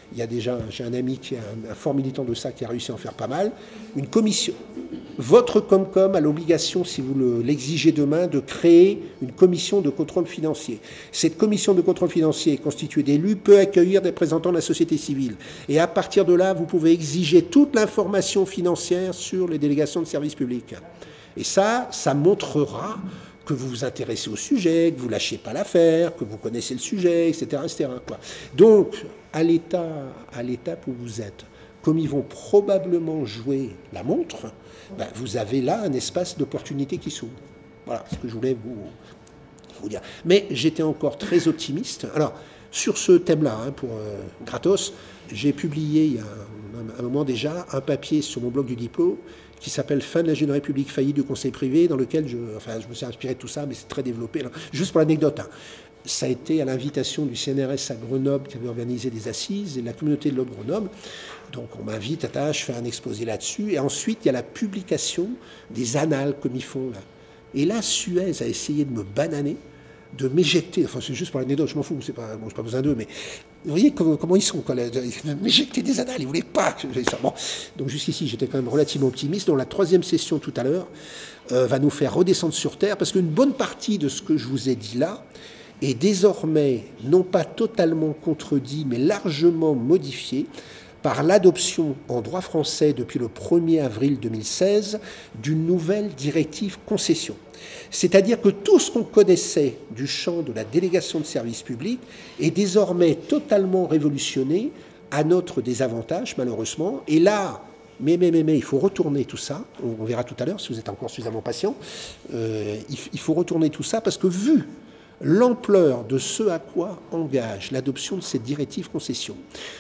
il y a déjà, j'ai un ami qui est un, un fort militant de ça, qui a réussi à en faire pas mal, une commission. Votre Comcom a l'obligation, si vous l'exigez demain, de créer une commission de contrôle financier. Cette commission de contrôle financier, constituée d'élus, peut accueillir des représentants de la société civile. Et à partir de là, vous pouvez exiger toute l'information financière sur les délégations de services publics. Et ça, ça montrera que vous vous intéressez au sujet, que vous ne lâchez pas l'affaire, que vous connaissez le sujet, et cetera et cetera quoi. Donc, à l'état, à l'étape où vous êtes, comme ils vont probablement jouer la montre, ben, vous avez là un espace d'opportunité qui s'ouvre. Voilà ce que je voulais vous, vous dire. Mais j'étais encore très optimiste. Alors, sur ce thème-là, hein, pour euh, Gratos, j'ai publié il y a un, un moment déjà un papier sur mon blog du Diplo qui s'appelle « Fin de la Jeune République faillie du conseil privé », dans lequel je, enfin, je me suis inspiré de tout ça, mais c'est très développé. Là. Juste pour l'anecdote, hein. Ça a été à l'invitation du C N R S à Grenoble qui avait organisé des assises et de la communauté de l'Aude Grenoble. Donc on m'invite, à je fais un exposé là-dessus. Et ensuite, il y a la publication des annales comme ils font là. Et là, Suez a essayé de me bananer, de m'éjecter. Enfin, c'est juste pour l'anecdote, je m'en fous, c'est pas, bon, je n'ai pas besoin d'eux, mais vous voyez comment, comment ils sont, quoi, là, de m'éjecter des annales, ils ne voulaient pas que je ça. Bon. Donc jusqu'ici, j'étais quand même relativement optimiste. Donc la troisième session tout à l'heure euh, va nous faire redescendre sur Terre, parce qu'une bonne partie de ce que je vous ai dit là, est désormais non pas totalement contredit, mais largement modifié par l'adoption en droit français depuis le premier avril deux mille seize d'une nouvelle directive concession. C'est-à-dire que tout ce qu'on connaissait du champ de la délégation de service public est désormais totalement révolutionné à notre désavantage, malheureusement. Et là, mais, mais, mais, mais, il faut retourner tout ça, on, on verra tout à l'heure si vous êtes encore suffisamment patient, euh, il, il faut retourner tout ça parce que vu l'ampleur de ce à quoi engage l'adoption de cette directive concession,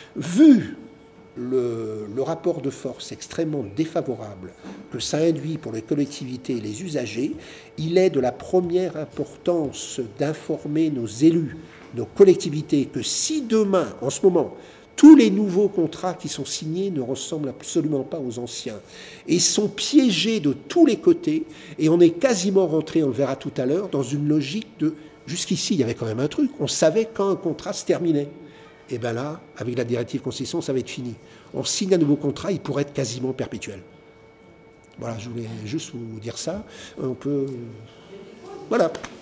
vu le, le rapport de force extrêmement défavorable que ça induit pour les collectivités et les usagers, il est de la première importance d'informer nos élus, nos collectivités, que si demain, en ce moment, tous les nouveaux contrats qui sont signés ne ressemblent absolument pas aux anciens et sont piégés de tous les côtés, et on est quasiment rentré, on le verra tout à l'heure, dans une logique de... Jusqu'ici, il y avait quand même un truc, on savait quand un contrat se terminait. Et bien là, avec la directive concession, ça va être fini. On signe un nouveau contrat, il pourrait être quasiment perpétuel. Voilà, je voulais juste vous dire ça. On peut... Voilà.